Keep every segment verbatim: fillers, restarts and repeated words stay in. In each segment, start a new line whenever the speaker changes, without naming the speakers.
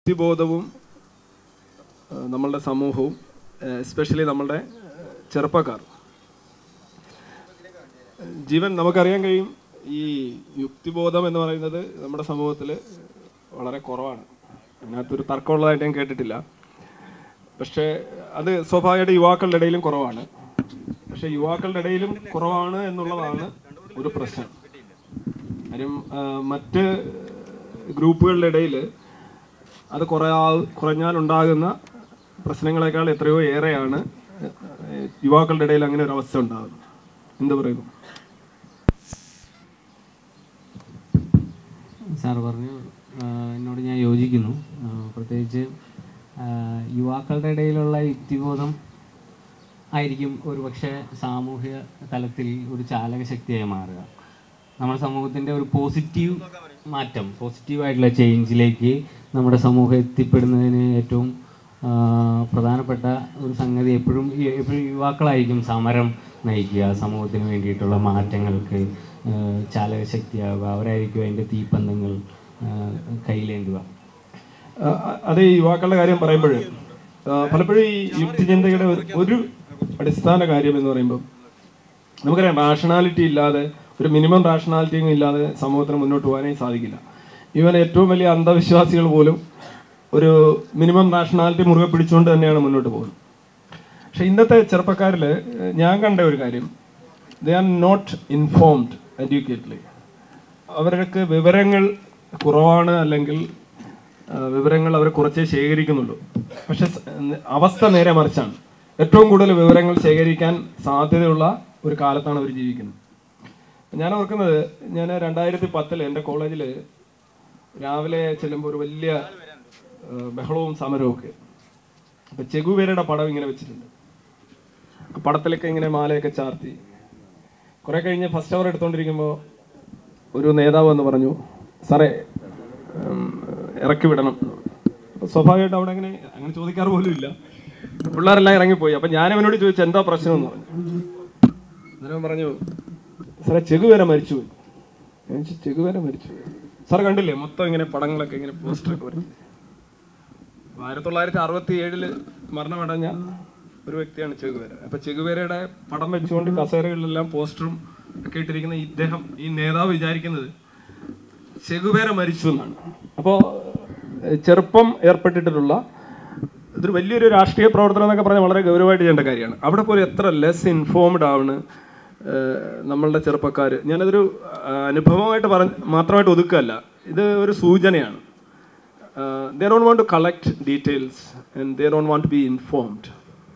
യുക്തിബോധവും നമ്മളുടെ സമൂഹവും എസ്പെഷ്യലി നമ്മളുടെ ചെറുപ്പക്കാർ ജീവൻ നമുക്കറിയാൻ കഴിയും. ഈ യുക്തിബോധം എന്ന് പറയുന്നത് നമ്മുടെ സമൂഹത്തിൽ വളരെ കുറവാണ്. അതിനകത്തൊരു തർക്കമുള്ളതായിട്ട് ഞാൻ കേട്ടിട്ടില്ല. പക്ഷേ അത് സ്വാഭാവികമായിട്ട് യുവാക്കളുടെ ഇടയിലും കുറവാണ്. പക്ഷേ യുവാക്കളുടെ ഇടയിലും കുറവാണ് എന്നുള്ളതാണ് ഒരു പ്രശ്നം. കാര്യം മറ്റ് ഗ്രൂപ്പുകളുടെ ഇടയിൽ അത് കുറയാ കുറഞ്ഞാലുണ്ടാകുന്ന പ്രശ്നങ്ങളെക്കാൾ എത്രയോ ഏറെയാണ് യുവാക്കളുടെ ഇടയിൽ അങ്ങനെ ഒരു അവസ്ഥ ഉണ്ടാകുന്നത്. എന്ത് പറയുന്നു
സാർ? പറഞ്ഞു എന്നോട് ഞാൻ യോജിക്കുന്നു. പ്രത്യേകിച്ച് യുവാക്കളുടെ ഇടയിലുള്ള യുക്തിബോധം ആയിരിക്കും ഒരുപക്ഷെ സാമൂഹിക തലത്തിൽ ഒരു ചാലകശക്തിയായി മാറുക. നമ്മുടെ സമൂഹത്തിൻ്റെ ഒരു പോസിറ്റീവ് മാറ്റം, പോസിറ്റീവായിട്ടുള്ള ചേഞ്ചിലേക്ക് നമ്മുടെ സമൂഹം എത്തിപ്പെടുന്നതിന് ഏറ്റവും പ്രധാനപ്പെട്ട ഒരു സംഗതി എപ്പോഴും എപ്പോഴും യുവാക്കളായിരിക്കും സമരം നയിക്കുക, സമൂഹത്തിന് വേണ്ടിയിട്ടുള്ള മാറ്റങ്ങൾക്ക് ചാലകശക്തിയാവുക. അവരായിരിക്കും അതിൻ്റെ തീപ്പന്തങ്ങൾ കയ്യിലേന്തുക.
അത് ഈ യുവാക്കളുടെ കാര്യം പറയുമ്പോൾ പലപ്പോഴും ഈ യുക്തിചിന്തയുടെ ഒരു അടിസ്ഥാന കാര്യം എന്ന് പറയുമ്പോൾ നമുക്കറിയാം, റാഷണാലിറ്റി ഇല്ലാതെ, ഒരു മിനിമം റാഷണാലിറ്റിയും ഇല്ലാതെ സമൂഹത്തിന് മുന്നോട്ട് പോകാനേ സാധിക്കില്ല. ഈവൻ ഏറ്റവും വലിയ അന്ധവിശ്വാസികൾ പോലും ഒരു മിനിമം റാഷണാലിറ്റി മുറുകെ പിടിച്ചുകൊണ്ട് തന്നെയാണ് മുന്നോട്ട് പോകുന്നത്. പക്ഷെ ഇന്നത്തെ ചെറുപ്പക്കാരിൽ ഞാൻ കണ്ട ഒരു കാര്യം, they are not informed educatedly. അവർക്ക് വിവരങ്ങൾ കുറവാണ്, അല്ലെങ്കിൽ വിവരങ്ങൾ അവർ കുറച്ചേ ശേഖരിക്കുന്നുള്ളൂ. പക്ഷെ അവസ്ഥ നേരെ മറിച്ചാണ്. ഏറ്റവും കൂടുതൽ വിവരങ്ങൾ ശേഖരിക്കാൻ സാധ്യതയുള്ള ഒരു കാലത്താണ് അവർ ജീവിക്കുന്നത്. ഞാൻ ഓർക്കുന്നത്, ഞാൻ രണ്ടായിരത്തി പത്തിൽ എൻ്റെ കോളേജിൽ രാവിലെ ചെല്ലുമ്പോൾ ഒരു വലിയ ബഹളവും സമരവും ഒക്കെ. അപ്പം ചെഗുവേരയുടെ പടം ഇങ്ങനെ വെച്ചിട്ടുണ്ട്. പടത്തിലൊക്കെ ഇങ്ങനെ മാലയൊക്കെ ചാർത്തി. കുറെ കഴിഞ്ഞ് ഫസ്റ്റ് അവർ എടുത്തുകൊണ്ടിരിക്കുമ്പോൾ ഒരു നേതാവ് എന്ന് പറഞ്ഞു, സാറേ ഇറക്കി വിടണം. അപ്പോൾ സ്വാഭാവികമായിട്ട് അവിടെ അങ്ങനെ അങ്ങനെ ചോദിക്കാറ് പോലും ഇല്ല. പിള്ളേരെല്ലാം ഇറങ്ങിപ്പോയി. അപ്പം ഞാൻ അവനോട് ചോദിച്ചു, എന്താ പ്രശ്നം എന്ന് പറഞ്ഞു. അന്നേരം പറഞ്ഞു, സാറേ ചെഗുവേര മരിച്ചുപോയി. ഞാൻ ചോദിച്ചു, ചെഗുവേര മരിച്ചുപോയി? സാർ കണ്ടില്ലേ മൊത്തം ഇങ്ങനെ പടങ്ങളൊക്കെ ഇങ്ങനെ പോസ്റ്ററൊക്കെ വരും. ആയിരത്തി തൊള്ളായിരത്തി അറുപത്തി ഏഴില് മരണമടഞ്ഞ ഒരു വ്യക്തിയാണ് ചെഗുവേര. അപ്പൊ ചെഗുവേരയുടെ പടം വെച്ചുകൊണ്ട് കസേരകളിലെല്ലാം പോസ്റ്ററും ഒക്കെ ഇട്ടിരിക്കുന്ന ഇദ്ദേഹം, ഈ നേതാവ് വിചാരിക്കുന്നത് ചെഗുവേര മരിച്ചു എന്നാണ്. അപ്പോൾ ചെറുപ്പം ഏർപ്പെട്ടിട്ടുള്ള ഇതൊരു വലിയൊരു രാഷ്ട്രീയ പ്രവർത്തനം എന്നൊക്കെ പറഞ്ഞാൽ വളരെ ഗൗരവമായിട്ട് ചെയ്യേണ്ട കാര്യമാണ്. അവിടെ പോലും എത്ര ലെസ് ഇൻഫോംഡ് ആണ് നമ്മളുടെ ചെറുപ്പക്കാർ. ഞാനതൊരു അനുഭവമായിട്ട് പറഞ്ഞ മാത്രമായിട്ട് ഒതുക്കുകയല്ല, ഇത് ഒരു സൂചനയാണ്. they don't want to collect details and they don't want to be informed.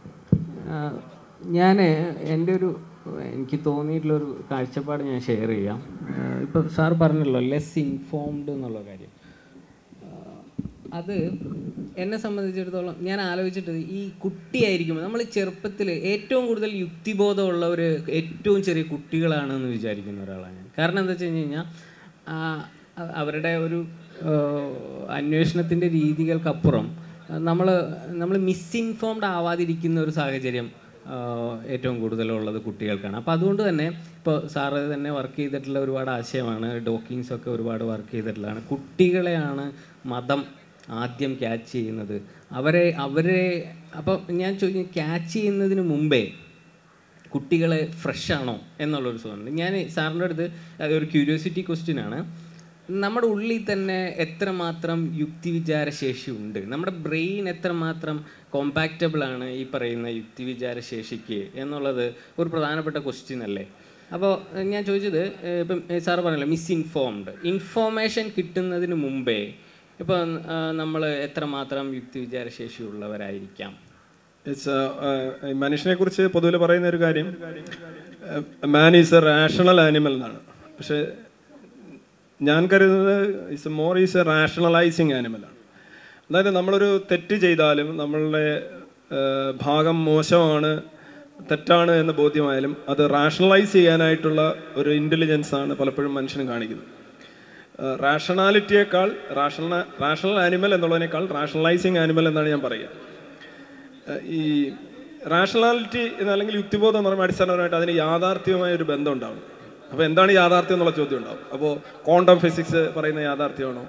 ഞാൻ എൻ്റെ ഒരു എനിക്ക് തോന്നിയിട്ടുള്ളൊരു കാഴ്ചപ്പാട് ഞാൻ ഷെയർ ചെയ്യാം. ഇപ്പോൾ സാർ പറഞ്ഞല്ലോ ലെസ് ഇൻഫോംഡ് എന്നുള്ള കാര്യം. അത് എന്നെ സംബന്ധിച്ചിടത്തോളം ഞാൻ ആലോചിച്ചിട്ട്, ഈ കുട്ടിയായിരിക്കുമ്പോൾ നമ്മൾ ചെറുപ്പത്തിൽ ഏറ്റവും കൂടുതൽ യുക്തിബോധമുള്ള ഒരു ഏറ്റവും ചെറിയ കുട്ടികളാണെന്ന് വിചാരിക്കുന്ന ഒരാളാണ് ഞാൻ. കാരണം എന്താ വെച്ച് കഴിഞ്ഞ് കഴിഞ്ഞാൽ അവരുടെ ഒരു അന്വേഷണത്തിൻ്റെ രീതികൾക്കപ്പുറം നമ്മൾ നമ്മൾ മിസ്ഇൻഫോംഡ് ആവാതിരിക്കുന്ന ഒരു സാഹചര്യം ഏറ്റവും കൂടുതലുള്ളത് കുട്ടികൾക്കാണ്. അപ്പോൾ അതുകൊണ്ട് തന്നെ ഇപ്പോൾ സാറ് തന്നെ വർക്ക് ചെയ്തിട്ടുള്ള ഒരുപാട് ആശയമാണ്, ഡോക്കിങ്സൊക്കെ ഒരുപാട് വർക്ക് ചെയ്തിട്ടുള്ളതാണ്. കുട്ടികളെയാണ് മതം ആദ്യം ക്യാച്ച് ചെയ്യുന്നത്. അവരെ അവരെ അപ്പം ഞാൻ ചോദിക്കുന്നത്, ക്യാച്ച് ചെയ്യുന്നതിന് മുമ്പേ കുട്ടികളെ ഫ്രഷ് ആണോ എന്നുള്ളൊരു തോന്നുന്നുണ്ട്. ഞാൻ സാറിൻ്റെ അടുത്ത് ഒരു ക്യൂരിയോസിറ്റി ക്വസ്റ്റ്യൻ ആണ്. നമ്മുടെ ഉള്ളിൽ തന്നെ എത്രമാത്രം യുക്തിവിചാരശേഷി ഉണ്ട്, നമ്മുടെ ബ്രെയിൻ എത്രമാത്രം കോമ്പാക്റ്റബിളാണ് ഈ പറയുന്ന യുക്തിവിചാരശേഷിക്ക് എന്നുള്ളത് ഒരു പ്രധാനപ്പെട്ട ക്വസ്റ്റ്യൻ അല്ലേ? അപ്പോൾ ഞാൻ ചോദിച്ചത്, ഇപ്പം സാറ് പറഞ്ഞല്ലോ മിസ്ഇൻഫോംഡ്, ഇൻഫോർമേഷൻ കിട്ടുന്നതിന് മുമ്പേ ഇപ്പം നമ്മൾ എത്രമാത്രം യുക്തിവിചാരശേഷി ഉള്ളവരായിരിക്കാം?
മനുഷ്യനെ കുറിച്ച് പൊതുവെ പറയുന്ന ഒരു കാര്യം, man is a rational animal എന്നാണ്. പക്ഷേ ഞാൻ കരുതുന്നത് is more is a rationalizing ആനിമലാണ്. അതായത് നമ്മളൊരു തെറ്റ് ചെയ്താലും, നമ്മളുടെ ഭാഗം മോശമാണ്, തെറ്റാണ് എന്ന് ബോധ്യമായാലും അത് റാഷണലൈസ് ചെയ്യാനായിട്ടുള്ള ഒരു ഇൻ്റലിജൻസ് ആണ് പലപ്പോഴും മനുഷ്യന് കാണിക്കുന്നത്. റാഷണാലിറ്റിയേക്കാൾ റാഷണ റാഷണൽ ആനിമൽ എന്നുള്ളതിനേക്കാൾ റാഷണലൈസിങ് ആനിമൽ എന്നാണ് ഞാൻ പറയുക. ഈ റാഷണാലിറ്റി എന്നല്ലെങ്കിൽ യുക്തിബോധം എന്ന് പറയുമ്പോൾ അടിസ്ഥാനപരമായിട്ട് അതിന് യാഥാർത്ഥ്യമായ ഒരു ബന്ധം ഉണ്ടാവും. അപ്പോൾ എന്താണ് യാഥാർത്ഥ്യം എന്നുള്ള ചോദ്യം ഉണ്ടാവും. അപ്പോൾ ക്വാണ്ടം ഫിസിക്സ് പറയുന്ന യാഥാർത്ഥ്യമാണോ,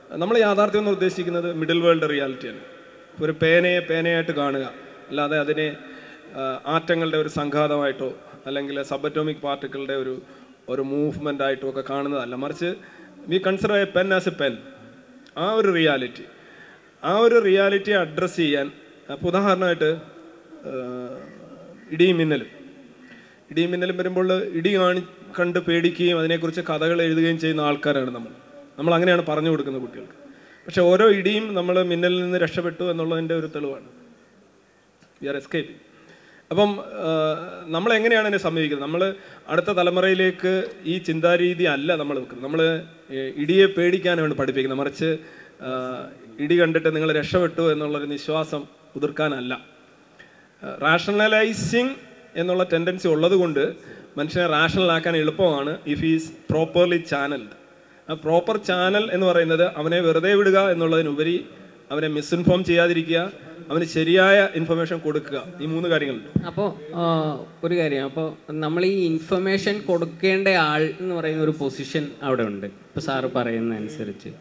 നമ്മൾ യാഥാർത്ഥ്യം എന്ന് ഉദ്ദേശിക്കുന്നത് മിഡിൽ വേൾഡ് റിയാലിറ്റിയാണ്. ഒരു പേനയെ പേനയായിട്ട് കാണുക, അല്ലാതെ അതിനെ ആറ്റങ്ങളുടെ ഒരു സംഘാതമായിട്ടോ അല്ലെങ്കിൽ സബറ്റോമിക് പാർട്ടിക്കിളുടെ ഒരു ഒരു മൂവ്മെൻ്റ് ആയിട്ടോ ഒക്കെ കാണുന്നതല്ല. മറിച്ച് we consider a pen as a pen. ആ ഒരു റിയാലിറ്റി ആ ഒരു റിയാലിറ്റിയെ അഡ്രസ്സ് ചെയ്യാൻ, അപ്പോൾ ഉദാഹരണമായിട്ട് ഇടിയും മിന്നലും ഇടിയും മിന്നലും വരുമ്പോൾ ഇടി കാണി കണ്ട് പേടിക്കുകയും അതിനെക്കുറിച്ച് കഥകൾ എഴുതുകയും ചെയ്യുന്ന ആൾക്കാരാണ് നമ്മൾ. നമ്മൾ അങ്ങനെയാണ് പറഞ്ഞു കൊടുക്കുന്നത് കുട്ടികൾക്ക്. പക്ഷെ ഓരോ ഇടിയും നമ്മൾ മിന്നലിൽ നിന്ന് രക്ഷപ്പെട്ടു എന്നുള്ളതിൻ്റെ ഒരു തെളിവാണ്. We are escaping. അപ്പം നമ്മളെങ്ങനെയാണ് അതിനെ സമീപിക്കുന്നത്? നമ്മൾ അടുത്ത തലമുറയിലേക്ക് ഈ ചിന്താരീതി അല്ല നമ്മൾ വെക്കുന്നത്. നമ്മൾ ഇടിയെ പേടിക്കാനാണ് പഠിപ്പിക്കുന്നത്. മറിച്ച് ഇടി കണ്ടിട്ട് നിങ്ങൾ രക്ഷപ്പെട്ടു എന്നുള്ളൊരു വിശ്വാസം പുതിർക്കാനല്ല. റാഷണലൈസിങ് എന്നുള്ള ടെൻഡൻസി ഉള്ളത് കൊണ്ട് മനുഷ്യനെ റാഷണലാക്കാൻ എളുപ്പമാണ് ഇഫ് ഈസ് പ്രോപ്പർലി ചാനൽഡ്. ആ പ്രോപ്പർ ചാനൽ എന്ന് പറയുന്നത് അവനെ വെറുതെ വിടുക എന്നുള്ളതിനുപരി അവനെ മിസ്ഇൻഫോം ചെയ്യാതിരിക്കുക, അവന് ശരിയായ ഇൻഫർമേഷൻ കൊടുക്കുക. ഈ മൂന്ന് കാര്യങ്ങളുണ്ട്.
അപ്പോൾ ഒരു കാര്യം, അപ്പോൾ നമ്മൾ ഈ ഇൻഫർമേഷൻ കൊടുക്കേണ്ട ആൾ എന്ന് പറയുന്ന ഒരു പൊസിഷൻ അവിടെ ഉണ്ട്. ഇപ്പോൾ സാറ് പറയുന്ന അനുസരിച്ച്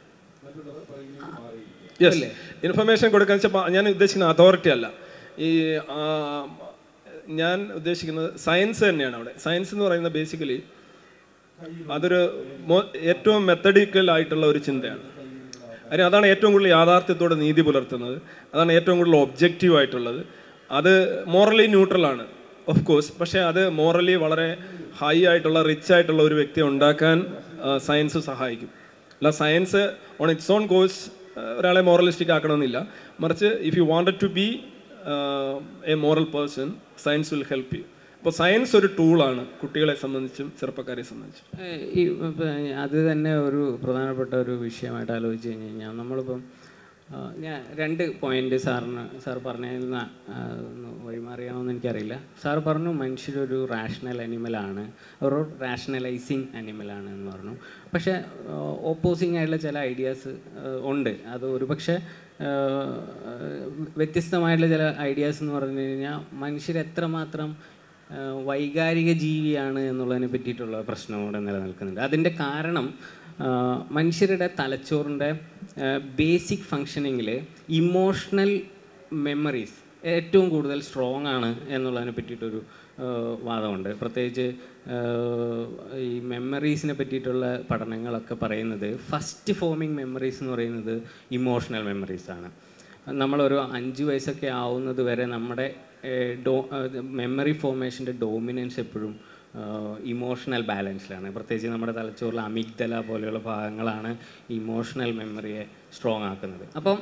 യെസ്, ഇൻഫർമേഷൻ കൊടുക്കുക വെച്ചാൽ ഞാൻ ഉദ്ദേശിക്കുന്ന അതോറിറ്റി അല്ല. ഈ ഞാൻ ഉദ്ദേശിക്കുന്നത് സയൻസ് തന്നെയാണ്. അവിടെ സയൻസ് എന്ന് പറയുന്നത് ബേസിക്കലി അതൊരു ഏറ്റവും മെത്തഡിക്കൽ ആയിട്ടുള്ള ഒരു ചിന്തയാണ്. കാര്യം അതാണ് ഏറ്റവും കൂടുതൽ യാഥാർത്ഥ്യത്തോടെ നീതി പുലർത്തുന്നത്, അതാണ് ഏറ്റവും കൂടുതൽ ഒബ്ജക്റ്റീവ് ആയിട്ടുള്ളത്. അത് മോറലി ന്യൂട്രലാണ് ഓഫ് കോഴ്സ്, പക്ഷേ അത് മോറലി വളരെ ഹൈ ആയിട്ടുള്ള റിച്ച് ആയിട്ടുള്ള ഒരു വ്യക്തിയെ ഉണ്ടാക്കാൻ സയൻസ് സഹായിക്കും. അല്ല science on its own course ഒരാളെ മോറലിസ്റ്റിക് ആക്കണമെന്നില്ല. മറിച്ച് if you wanted to be a moral person, science will help you. അപ്പോൾ സയൻസ് ഒരു ടൂളാണ് കുട്ടികളെ സംബന്ധിച്ചും ചെറുപ്പക്കാരെ സംബന്ധിച്ചും.
ഈ അത് തന്നെ ഒരു പ്രധാനപ്പെട്ട ഒരു വിഷയമായിട്ട് ആലോചിച്ച് കഴിഞ്ഞ് കഴിഞ്ഞാൽ നമ്മളിപ്പം ഞാൻ രണ്ട് പോയിന്റ് സാറിന് സാർ പറഞ്ഞതിൽ നിന്ന് വഴിമാറിയാണെന്ന് എനിക്കറിയില്ല. സാർ പറഞ്ഞു മനുഷ്യരൊരു റാഷണൽ അനിമലാണ്, ഒരു റാഷണലൈസിങ് അനിമലാണ് എന്ന് പറഞ്ഞു. പക്ഷേ ഓപ്പോസിങ് ആയിട്ടുള്ള ചില ഐഡിയാസ് ഉണ്ട്. അത് ഒരു പക്ഷേ വ്യത്യസ്തമായിട്ടുള്ള ചില ഐഡിയാസ് എന്ന് പറഞ്ഞു കഴിഞ്ഞാൽ മനുഷ്യർ എത്രമാത്രം വൈകാരിക ജീവിയാണ് എന്നുള്ളതിനെ പറ്റിയിട്ടുള്ള പ്രശ്നം കൂടെ നിലനിൽക്കുന്നുണ്ട്. അതിൻ്റെ കാരണം മനുഷ്യരുടെ തലച്ചോറിൻ്റെ ബേസിക് ഫങ്ഷനിങ്ങിൽ ഇമോഷണൽ മെമ്മറീസ് ഏറ്റവും കൂടുതൽ സ്ട്രോങ് ആണ് എന്നുള്ളതിനെ പറ്റിയിട്ടൊരു വാദമുണ്ട്. പ്രത്യേകിച്ച് ഈ മെമ്മറീസിനെ പറ്റിയിട്ടുള്ള പഠനങ്ങളൊക്കെ പറയുന്നത് ഫസ്റ്റ് ഫോമിങ് മെമ്മറീസ് എന്ന് പറയുന്നത് ഇമോഷണൽ മെമ്മറീസാണ്. നമ്മളൊരു അഞ്ച് വയസ്സൊക്കെ ആവുന്നത് വരെ നമ്മുടെ ഡോ മെമ്മറി ഫോർമേഷൻ്റെ ഡോമിനൻസ് എപ്പോഴും ഇമോഷണൽ ബാലൻസിലാണ്. പ്രത്യേകിച്ച് നമ്മുടെ തലച്ചോറിലെ അമിഗ്ദല പോലെയുള്ള ഭാഗങ്ങളാണ് ഇമോഷണൽ മെമ്മറിയെ സ്ട്രോങ് ആക്കുന്നത്. അപ്പം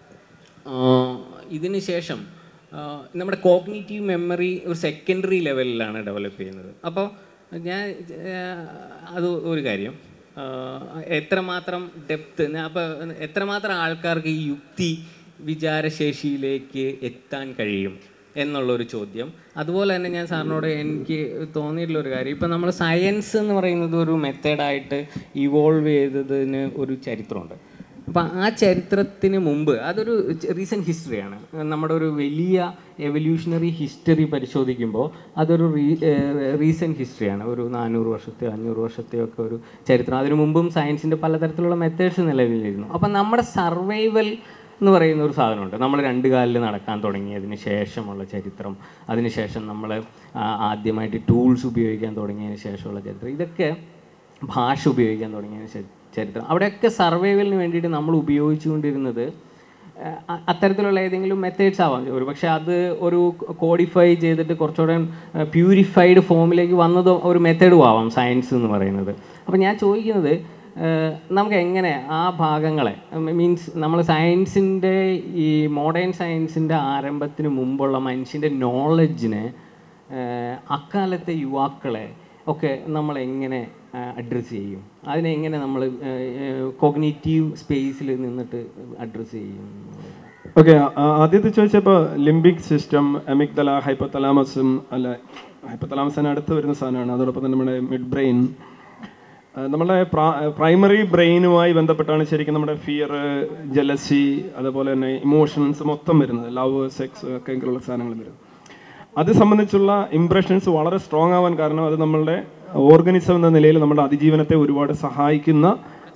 ഇതിന് ശേഷം നമ്മുടെ കോഗ്നിറ്റീവ് മെമ്മറി ഒരു സെക്കൻഡറി ലെവലിലാണ് ഡെവലപ്പ് ചെയ്യുന്നത്. അപ്പോൾ ഞാൻ അത് ഒരു കാര്യം, എത്രമാത്രം ഡെപ്ത്, അപ്പോൾ എത്രമാത്രം ആൾക്കാർക്ക് ഈ യുക്തി വിചാരശേഷിയിലേക്ക് എത്താൻ കഴിയും എന്നുള്ളൊരു ചോദ്യം. അതുപോലെ തന്നെ ഞാൻ സാറിനോട് എനിക്ക് തോന്നിയിട്ടുള്ളൊരു കാര്യം, ഇപ്പം നമ്മൾ സയൻസ് എന്ന് പറയുന്നത് ഒരു മെത്തേഡായിട്ട് ഇവോൾവ് ചെയ്തതിന് ഒരു ചരിത്രമുണ്ട്. അപ്പം ആ ചരിത്രത്തിന് മുമ്പ് അതൊരു റീസെൻറ്റ് ഹിസ്റ്ററിയാണ്. നമ്മുടെ ഒരു വലിയ എവല്യൂഷണറി ഹിസ്റ്ററി പരിശോധിക്കുമ്പോൾ അതൊരു റീ റീസെൻറ്റ് ഹിസ്റ്ററിയാണ്. ഒരു നാനൂറ് വർഷത്തെയോ അഞ്ഞൂറ് വർഷത്തെയോ ഒക്കെ ഒരു ചരിത്രം. അതിനു മുമ്പും സയൻസിൻ്റെ പലതരത്തിലുള്ള മെത്തേഡ്സ് നിലവിലിരുന്നു. അപ്പം നമ്മുടെ സർവൈവൽ എന്ന് പറയുന്ന ഒരു സാധനമുണ്ട്. നമ്മൾ രണ്ട് കാലിൽ നടക്കാൻ തുടങ്ങിയതിന് ശേഷമുള്ള ചരിത്രം, അതിനുശേഷം നമ്മൾ ആദ്യമായിട്ട് ടൂൾസ് ഉപയോഗിക്കാൻ തുടങ്ങിയതിന് ശേഷമുള്ള ചരിത്രം, ഇതൊക്കെ ഭാഷ ഉപയോഗിക്കാൻ തുടങ്ങിയതിന് ചരിത്രം. അവിടെയൊക്കെ സർവൈവലിന് വേണ്ടിയിട്ട് നമ്മൾ ഉപയോഗിച്ചുകൊണ്ടിരുന്നത് അത്തരത്തിലുള്ള ഏതെങ്കിലും മെത്തേഡ്സ് ആവാം. ഒരു പക്ഷേ അത് ഒരു കോഡിഫൈ ചെയ്തിട്ട് കുറച്ചുകൂടെ പ്യൂരിഫൈഡ് ഫോമിലേക്ക് വന്നത് ഒരു മെത്തേഡും ആവാം സയൻസ് എന്ന് പറയുന്നത്. അപ്പം ഞാൻ ചോദിക്കുന്നത്, നമുക്ക് എങ്ങനെ ആ ഭാഗങ്ങളെ, മീൻസ് നമ്മൾ സയൻസിൻ്റെ ഈ മോഡേൺ സയൻസിൻ്റെ ആരംഭത്തിന് മുമ്പുള്ള മനുഷ്യൻ്റെ നോളജിനെ അക്കാലത്തെ യുവാക്കളെ ഒക്കെ നമ്മൾ എങ്ങനെ അഡ്രസ്സ് ചെയ്യും? അതിനെ എങ്ങനെ നമ്മൾ കോഗ്നിറ്റീവ് സ്പേസിൽ നിന്നിട്ട് അഡ്രസ്സ് ചെയ്യും?
ഓക്കെ, ആദ്യത്തെ ചോദിച്ചപ്പോൾ ലിംബിക് സിസ്റ്റം, അമിഗ്ദല, ഹൈപ്പോതലാമസും, അല്ല ഹൈപ്പോതലാമസിന് അടുത്ത് വരുന്ന സാധനമാണ്. അതോടൊപ്പം തന്നെ നമ്മുടെ മിഡ് ബ്രെയിൻ, നമ്മുടെ പ്രൈമറി ബ്രെയിനുമായി ബന്ധപ്പെട്ടാണ് ശരിക്കും നമ്മുടെ ഫിയർ, ജലസി, അതുപോലെ തന്നെ ഇമോഷൻസ് മൊത്തം വരുന്നത്. ലവ്, സെക്സ് ഒക്കെയുള്ള സാധനങ്ങൾ വരുന്നത്. അത് സംബന്ധിച്ചുള്ള ഇംപ്രഷൻസ് വളരെ സ്ട്രോങ് ആവാൻ കാരണം അത് നമ്മളുടെ ഓർഗനിസം എന്ന നിലയിൽ നമ്മുടെ അതിജീവനത്തെ ഒരുപാട് സഹായിക്കുന്ന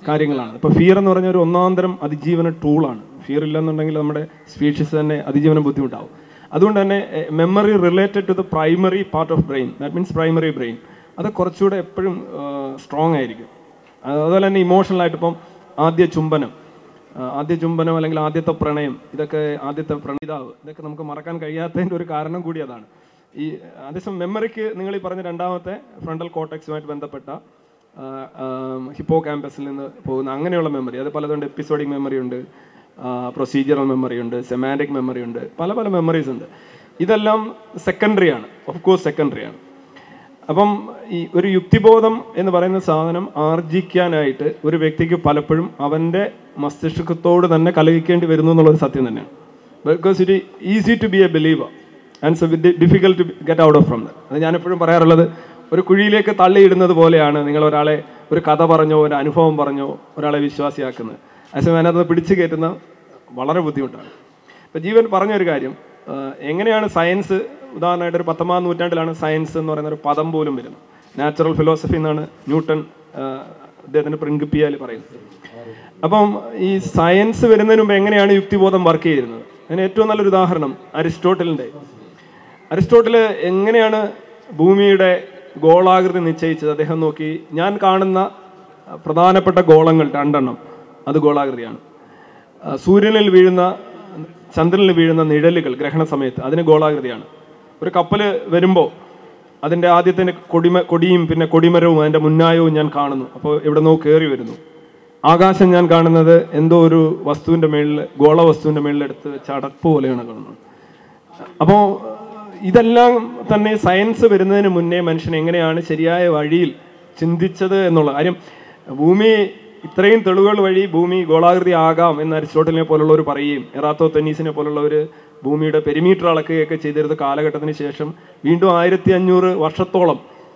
കാര്യങ്ങളാണ്. ഇപ്പോൾ ഫിയർ എന്ന് പറഞ്ഞ ഒരു ഒന്നാന്തരം അതിജീവന ടൂളാണ്. ഫിയർ ഇല്ലെന്നുണ്ടെങ്കിൽ നമ്മുടെ സ്പീഷീസ് തന്നെ അതിജീവനം ബുദ്ധിമുട്ടാവും. അതുകൊണ്ട് തന്നെ memory related to the primary part of brain, that means primary brain, അത് കുറച്ചുകൂടെ എപ്പോഴും സ്ട്രോങ് ആയിരിക്കും. അതുപോലെ തന്നെ ഇമോഷണലായിട്ട് ഇപ്പം ആദ്യ ചുംബനം ആദ്യ ചുംബനം അല്ലെങ്കിൽ ആദ്യത്തെ പ്രണയം, ഇതൊക്കെ ആദ്യത്തെ പ്രണയിതാവ്, ഇതൊക്കെ നമുക്ക് മറക്കാൻ കഴിയാത്തതിൻ്റെ ഒരു കാരണം കൂടി അതാണ്. ഈ അതേസമയം മെമ്മറിക്ക് നിങ്ങൾ ഈ പറഞ്ഞ രണ്ടാമത്തെ ഫ്രണ്ടൽ കോർട്ടെക്സുമായിട്ട് ബന്ധപ്പെട്ട ഹിപ്പോ ക്യാമ്പസിൽ നിന്ന് പോകുന്ന അങ്ങനെയുള്ള മെമ്മറി, അത് പലതുണ്ട്. എപ്പിസോഡിക് മെമ്മറി ഉണ്ട്, പ്രൊസീജിയറൽ മെമ്മറി ഉണ്ട്, സെമാൻറ്റിക് മെമ്മറി ഉണ്ട്, പല പല മെമ്മറീസ് ഉണ്ട്. ഇതെല്ലാം സെക്കൻഡറി ആണ്, ഓഫ് കോഴ്സ് സെക്കൻഡറി ആണ്. അപ്പം ഈ ഒരു യുക്തിബോധം എന്ന് പറയുന്ന സാധനം ആർജിക്കാനായിട്ട് ഒരു വ്യക്തിക്ക് പലപ്പോഴും അവൻ്റെ മസ്തിഷ്കത്തോട് തന്നെ കലഹിക്കേണ്ടി വരുന്നു എന്നുള്ളൊരു സത്യം തന്നെയാണ്. Because it easy to be a believer and so difficult to get out of from that. അത് ഞാനെപ്പോഴും പറയാറുള്ളത്, ഒരു കുഴിയിലേക്ക് തള്ളിയിടുന്നത് പോലെയാണ് നിങ്ങൾ ഒരാളെ ഒരു കഥ പറഞ്ഞോ ഒരു അനുഭവം പറഞ്ഞോ ഒരാളെ വിശ്വാസിയാക്കുന്നത്. അതേസമയം അതിനകത്ത് പിടിച്ചു കയറ്റുന്ന വളരെ ബുദ്ധിമുട്ടാണ്. ഇപ്പം ജീവൻ പറഞ്ഞൊരു കാര്യം, എങ്ങനെയാണ് സയൻസ്, ഉദാഹരണമായിട്ട് ഒരു പത്തൊമ്പതാം നൂറ്റാണ്ടിലാണ് സയൻസ് എന്ന് പറയുന്ന ഒരു പദം പോലും വരുന്നത്. നാച്ചുറൽ ഫിലോസഫി എന്നാണ് ന്യൂട്ടൺ അദ്ദേഹത്തിൻ്റെ പ്രിൻസിപ്പിയൽ പറയുന്നത്. അപ്പം ഈ സയൻസ് വരുന്നതിന് മുമ്പ് എങ്ങനെയാണ് യുക്തിബോധം വർക്ക് ചെയ്തിരുന്നത്? അതിന് ഏറ്റവും നല്ലൊരു ഉദാഹരണം അരിസ്റ്റോട്ടലിൻ്റെ. അരിസ്റ്റോട്ടിൽ എങ്ങനെയാണ് ഭൂമിയുടെ ഗോളാകൃതി നിശ്ചയിച്ചത്? അദ്ദേഹം നോക്കി, ഞാൻ കാണുന്ന പ്രധാനപ്പെട്ട ഗോളങ്ങൾ രണ്ടെണ്ണം, അത് ഗോളാകൃതിയാണ്. സൂര്യനിൽ വീഴുന്ന ചന്ദ്രനിൽ വീഴുന്ന നിഴലുകൾ ഗ്രഹണ സമയത്ത് അതിന് ഗോളാകൃതിയാണ്. ഒരു കപ്പൽ വരുമ്പോൾ അതിൻ്റെ ആദ്യത്തിന് കൊടിമ കൊടിയും പിന്നെ കൊടിമരവും അതിൻ്റെ മുന്നായവും ഞാൻ കാണുന്നു. അപ്പോൾ എവിടെ നിന്നോ കയറി വരുന്നു. ആകാശം ഞാൻ കാണുന്നത് എന്തോ ഒരു വസ്തുവിൻ്റെ മേളിൽ, ഗോള വസ്തുവിൻ്റെ മേളിലെടുത്ത് വെച്ച അടപ്പ് പോലെയാണ് കാണുന്നത്. അപ്പോൾ ഇതെല്ലാം തന്നെ സയൻസ് വരുന്നതിന് മുന്നേ മനുഷ്യൻ എങ്ങനെയാണ് ശരിയായ വഴിയിൽ ചിന്തിച്ചത് എന്നുള്ള കാര്യം. ഭൂമി ഇത്രയും തെളിവുകൾ വഴി ഭൂമി ഗോളാകൃതി ആകാം എന്ന് അരിസ്റ്റോട്ടലിനെ പോലുള്ളവർ പറയുകയും എറാത്തോത്തനീസിനെ പോലുള്ളവർ ഭൂമിയുടെ പെരിമീറ്റർ അളക്കുകയൊക്കെ ചെയ്തിരുന്ന കാലഘട്ടത്തിന് ശേഷം വീണ്ടും ആയിരത്തി അഞ്ഞൂറ് വർഷത്തോളം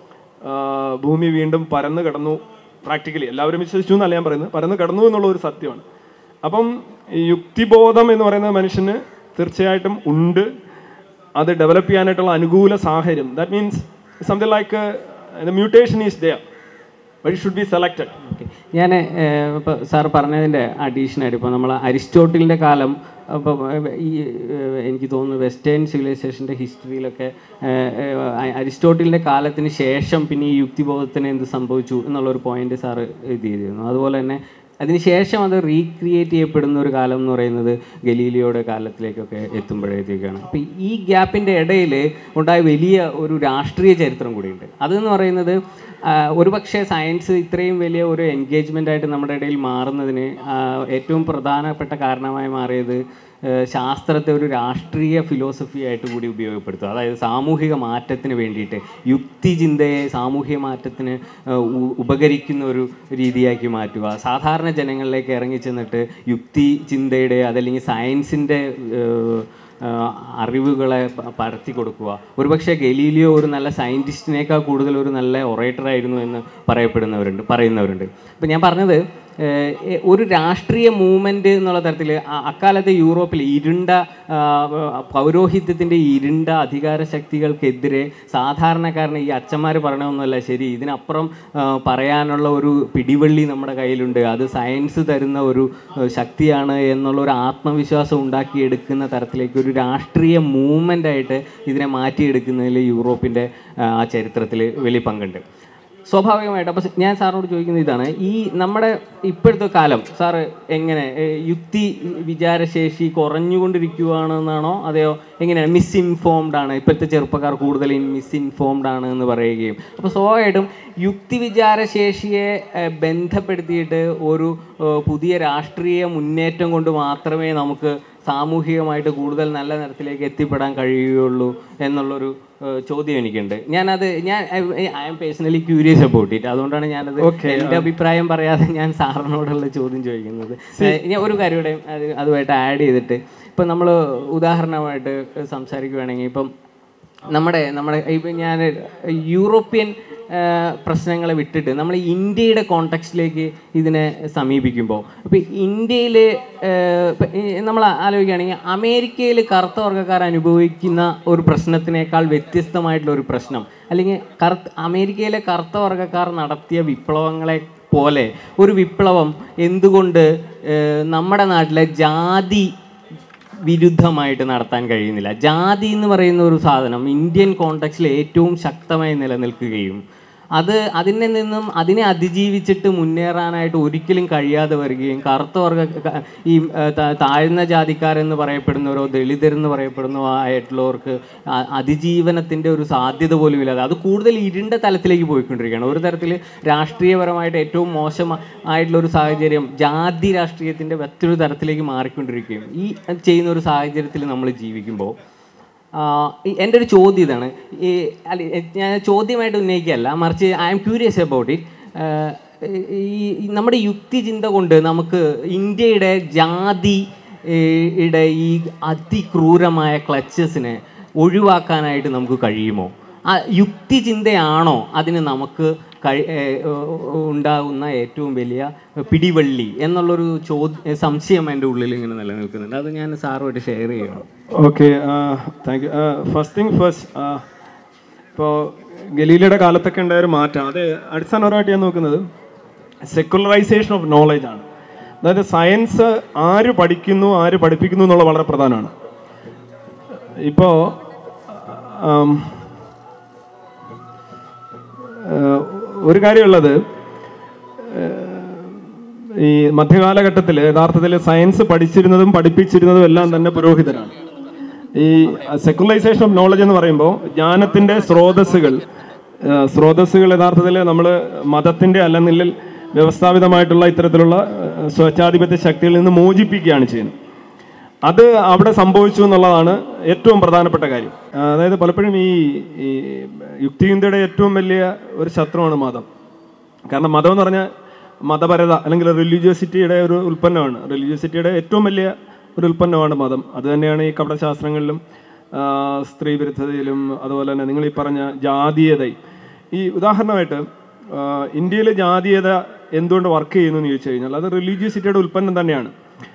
ഭൂമി വീണ്ടും പരന്നു കിടന്നു. പ്രാക്ടിക്കലി എല്ലാവരും വിശ്വസിച്ചു എന്നല്ല ഞാൻ പറയുന്നത്, പരന്നു കിടന്നു എന്നുള്ള ഒരു സത്യമാണ്. അപ്പം യുക്തിബോധം എന്ന് പറയുന്നത് മനുഷ്യന് തീർച്ചയായിട്ടും ഉണ്ട്. അത് ഡെവലപ്പ് ചെയ്യാനായിട്ടുള്ള അനുകൂല സാഹചര്യം, that means something like the mutation is there but it should be selected.
ഞാൻ ഇപ്പോൾ സാർ പറഞ്ഞതിൻ്റെ അഡീഷനായിട്ട് ഇപ്പോൾ നമ്മൾ അരിസ്റ്റോട്ടിലിൻ്റെ കാലം, അപ്പോൾ ഈ എനിക്ക് തോന്നുന്നു വെസ്റ്റേൺ സിവിലൈസേഷൻ്റെ ഹിസ്റ്ററിയിലൊക്കെ അരിസ്റ്റോട്ടിലിൻ്റെ കാലത്തിന് ശേഷം പിന്നെ ഈ യുക്തിബോധത്തിന് എന്ത് സംഭവിച്ചു എന്നുള്ളൊരു പോയിന്റ് സാറ് ഇത് ചെയ്തിരുന്നു. അതുപോലെ തന്നെ അതിനുശേഷം അത് റീക്രിയേറ്റ് ചെയ്യപ്പെടുന്ന ഒരു കാലം എന്ന് പറയുന്നത് ഗലീലിയോയുടെ കാലത്തിലേക്കൊക്കെ എത്തുമ്പോഴത്തേക്കാണ്. അപ്പോൾ ഈ ഗ്യാപ്പിൻ്റെ ഇടയിൽ ഉണ്ടായ വലിയ ഒരു രാഷ്ട്രീയ ചരിത്രം കൂടിയുണ്ട്. അതെന്ന് പറയുന്നത് ഒരുപക്ഷെ സയൻസ് ഇത്രയും വലിയ ഒരു എൻഗേജ്മെൻ്റ് ആയിട്ട് നമ്മുടെ ഇടയിൽ മാറുന്നതിന് ഏറ്റവും പ്രധാനപ്പെട്ട കാരണമായി മാറിയത് ശാസ്ത്രത്തെ ഒരു രാഷ്ട്രീയ ഫിലോസഫി ആയിട്ട് കൂടി ഉപയോഗപ്പെടുത്തുക. അതായത് സാമൂഹിക മാറ്റത്തിന് വേണ്ടിയിട്ട് യുക്തിചിന്തയെ സാമൂഹിക മാറ്റത്തിന് ഉപകരിക്കുന്ന ഒരു രീതിയാക്കി മാറ്റുക. സാധാരണ ജനങ്ങളിലേക്ക് ഇറങ്ങി ചെന്നിട്ട് യുക്തി ചിന്തയുടെ അതല്ലെങ്കിൽ സയൻസിൻ്റെ അറിവുകളെ പരത്തി കൊടുക്കുക. ഒരുപക്ഷെ ഗലീലിയോ ഒരു നല്ല സയൻറ്റിസ്റ്റിനേക്കാൾ കൂടുതൽ ഒരു നല്ല ഒറേറ്ററായിരുന്നു എന്ന് പറയപ്പെടുന്നവരുണ്ട് പറയുന്നവരുണ്ട്. അപ്പം ഞാൻ പറഞ്ഞത് ഒരു രാഷ്ട്രീയ മൂവ്മെൻറ്റ് എന്നുള്ള തരത്തിൽ അക്കാലത്തെ യൂറോപ്പിൽ ഇരുണ്ട പൗരോഹിത്യത്തിൻ്റെ ഇരുണ്ട അധികാര ശക്തികൾക്കെതിരെ സാധാരണക്കാരന് ഈ അച്ഛന്മാർ പറയണമെന്നല്ല ശരി, ഇതിനപ്പുറം പറയാനുള്ള ഒരു പിടിവള്ളി നമ്മുടെ കയ്യിലുണ്ട്, അത് സയൻസ് തരുന്ന ഒരു ശക്തിയാണ് എന്നുള്ള ഒരു ആത്മവിശ്വാസം ഉണ്ടാക്കിയെടുക്കുന്ന തരത്തിലേക്ക് ഒരു രാഷ്ട്രീയ മൂവ്മെൻ്റായിട്ട് ഇതിനെ മാറ്റിയെടുക്കുന്നതിൽ യൂറോപ്പിൻ്റെ ആ ചരിത്രത്തിൽ വലിയ പങ്കുണ്ട്. സ്വാഭാവികമായിട്ട് അപ്പോൾ ഞാൻ സാറിനോട് ചോദിക്കുന്നത് ഇതാണ്, ഈ നമ്മുടെ ഇപ്പോഴത്തെ കാലം സാറ് എങ്ങനെ യുക്തി വിചാരശേഷി കുറഞ്ഞുകൊണ്ടിരിക്കുകയാണെന്നാണോ അതെയോ എങ്ങനെയാണ്? മിസ്ഇൻഫോംഡ് ആണ് ഇപ്പോഴത്തെ ചെറുപ്പക്കാർ കൂടുതലും മിസ്ഇൻഫോംഡ് ആണ് എന്ന് പറയുകയും, അപ്പോൾ സ്വാഭാവികമായിട്ടും യുക്തി വിചാരശേഷിയെ ബന്ധപ്പെടുത്തിയിട്ട് ഒരു പുതിയ രാഷ്ട്രീയ മുന്നേറ്റം കൊണ്ട് മാത്രമേ നമുക്ക് സാമൂഹികമായിട്ട് കൂടുതൽ നല്ല തരത്തിലേക്ക് എത്തിപ്പെടാൻ കഴിയുകയുള്ളൂ എന്നുള്ളൊരു ചോദ്യം എനിക്കുണ്ട്. ഞാനത് ഞാൻ I'm personally curious about it. അതുകൊണ്ടാണ് ഞാനത് എൻ്റെ അഭിപ്രായം പറയാതെ ഞാൻ സാറിനോടുള്ള ചോദ്യം ചോദിക്കുന്നത്. ഞാൻ ഒരു കാര്യം കൂടെ അത് അതുമായിട്ട് ആഡ് ചെയ്തിട്ട്, ഇപ്പം നമ്മൾ ഉദാഹരണമായിട്ട് സംസാരിക്കുകയാണെങ്കിൽ ഇപ്പം നമ്മുടെ നമ്മുടെ ഇപ്പം ഞാൻ യൂറോപ്യൻ പ്രശ്നങ്ങളെ വിട്ടിട്ട് നമ്മൾ ഇന്ത്യയുടെ കോണ്ടെക്സ്റ്റിലേക്ക് ഇതിനെ സമീപിക്കുമ്പോൾ, ഇപ്പോൾ ഇന്ത്യയിൽ നമ്മൾ ആലോചിക്കുകയാണെങ്കിൽ അമേരിക്കയിൽ കറുത്ത വർഗ്ഗക്കാർ അനുഭവിക്കുന്ന ഒരു പ്രശ്നത്തിനേക്കാൾ വ്യത്യസ്തമായിട്ടുള്ള ഒരു പ്രശ്നം, അല്ലെങ്കിൽ കറുത്ത അമേരിക്കയിലെ കറുത്ത വർഗ്ഗക്കാർ നടത്തിയ വിപ്ലവങ്ങളെ പോലെ ഒരു വിപ്ലവം എന്തുകൊണ്ട് നമ്മുടെ നാട്ടിലെ ജാതി വിരുദ്ധമായിട്ട് നടത്താൻ കഴിയുന്നില്ല? ജാതി എന്ന് പറയുന്ന ഒരു സാധനം ഇന്ത്യൻ കോണ്ടെക്സ്റ്റിൽ ഏറ്റവും ശക്തമായി നിലനിൽക്കുകയും അത് അതിനെ നിന്നും അതിനെ അതിജീവിച്ചിട്ട് മുന്നേറാനായിട്ട് ഒരിക്കലും കഴിയാതെ വരികയും കറുത്ത വർഗ ഈ താഴ്ന്ന ജാതിക്കാരെന്ന് പറയപ്പെടുന്നവരോ ദളിതരെന്ന് പറയപ്പെടുന്നവോ ആയിട്ടുള്ളവർക്ക് അതിജീവനത്തിൻ്റെ ഒരു സാധ്യത പോലും ഇല്ലാതെ അത് കൂടുതൽ ഇരുണ്ട തലത്തിലേക്ക് പോയിക്കൊണ്ടിരിക്കുകയാണ്. ഒരു തരത്തിൽ രാഷ്ട്രീയപരമായിട്ട് ഏറ്റവും മോശമായിട്ടുള്ളൊരു സാഹചര്യം ജാതി രാഷ്ട്രീയത്തിൻ്റെ മറ്റൊരു തരത്തിലേക്ക് മാറിക്കൊണ്ടിരിക്കുകയും ഈ ചെയ്യുന്ന ഒരു സാഹചര്യത്തിൽ നമ്മൾ ജീവിക്കുമ്പോൾ എൻ്റെ ഒരു ചോദ്യം ഇതാണ്. ഈ ഞാൻ ചോദ്യമായിട്ട് ഉന്നയിക്കുകയല്ല, മറിച്ച് I am curious about it. ഈ നമ്മുടെ യുക്തിചിന്ത കൊണ്ട് നമുക്ക് ഇന്ത്യയുടെ ജാതിയുടെ ഈ അതിക്രൂരമായ ക്ലച്ചസിനെ ഒഴിവാക്കാനായിട്ട് നമുക്ക് കഴിയുമോ? ആ യുക്തിചിന്തയാണോ അതിന് നമുക്ക് കഴി ഉണ്ടാകുന്ന ഏറ്റവും വലിയ പിടിവള്ളി എന്നുള്ളൊരു ചോദ്യ സംശയം എൻ്റെ ഉള്ളിൽ ഇങ്ങനെ നിലനിൽക്കുന്നുണ്ട്. അത് ഞാൻ സാറുമായിട്ട് ഷെയർ ചെയ്യണം.
Okay, thank you. First thing first, ഇപ്പോൾ ഗലീലയുടെ കാലത്തൊക്കെ ഉണ്ടായ ഒരു മാറ്റം അത് അടിസ്ഥാനപരമായിട്ട് ഞാൻ നോക്കുന്നത് സെക്കുലറൈസേഷൻ ഓഫ് നോളജ് ആണ്. അതായത് സയൻസ് ആര് പഠിക്കുന്നു ആര് പഠിപ്പിക്കുന്നു എന്നുള്ളത് വളരെ പ്രധാനമാണ്. ഇപ്പോൾ ഒരു കാര്യമുള്ളത്, ഈ മധ്യകാലഘട്ടത്തിൽ യഥാർത്ഥത്തിൽ സയൻസ് പഠിച്ചിരുന്നതും പഠിപ്പിച്ചിരുന്നതും എല്ലാം തന്നെ പുരോഹിതരാണ്. ഈ സെക്കുലറൈസേഷൻ ഓഫ് നോളജ് എന്ന് പറയുമ്പോൾ ജ്ഞാനത്തിൻ്റെ സ്രോതസ്സുകൾ സ്രോതസ്സുകൾ യഥാർത്ഥത്തിൽ നമ്മൾ മതത്തിൻ്റെ അല്ലെങ്കിൽ വ്യവസ്ഥാപിതമായിട്ടുള്ള ഇത്തരത്തിലുള്ള സ്വേച്ഛാധിപത്യ ശക്തികളിൽ നിന്ന് മോചിപ്പിക്കുകയാണ് ചെയ്യുന്നത്. അത് അവിടെ സംഭവിച്ചു എന്നുള്ളതാണ് ഏറ്റവും പ്രധാനപ്പെട്ട കാര്യം. അതായത് പലപ്പോഴും ഈ ഈ യുക്തിചിന്തയുടെ ഏറ്റവും വലിയ ഒരു ശത്രുവാണ് മതം. കാരണം മതം എന്ന് പറഞ്ഞാൽ മതപരത അല്ലെങ്കിൽ റിലീജിയോസിറ്റിയുടെ ഒരു ഉൽപ്പന്നമാണ്. റിലീജിയോസിറ്റിയുടെ ഏറ്റവും വലിയ ഒരു ഉൽപ്പന്നമാണ് മതം. അത് തന്നെയാണ് ഈ കപടശാസ്ത്രങ്ങളിലും സ്ത്രീ വിരുദ്ധതയിലും അതുപോലെ തന്നെ നിങ്ങൾ ഈ പറഞ്ഞ ജാതീയതയും. ഈ ഉദാഹരണമായിട്ട് ഇന്ത്യയിലെ ജാതീയത എന്തുകൊണ്ട് വർക്ക് ചെയ്യുന്നു എന്ന് ചോദിച്ചു കഴിഞ്ഞാൽ അത് റിലീജിയോസിറ്റിയുടെ ഉൽപ്പന്നം തന്നെയാണ്.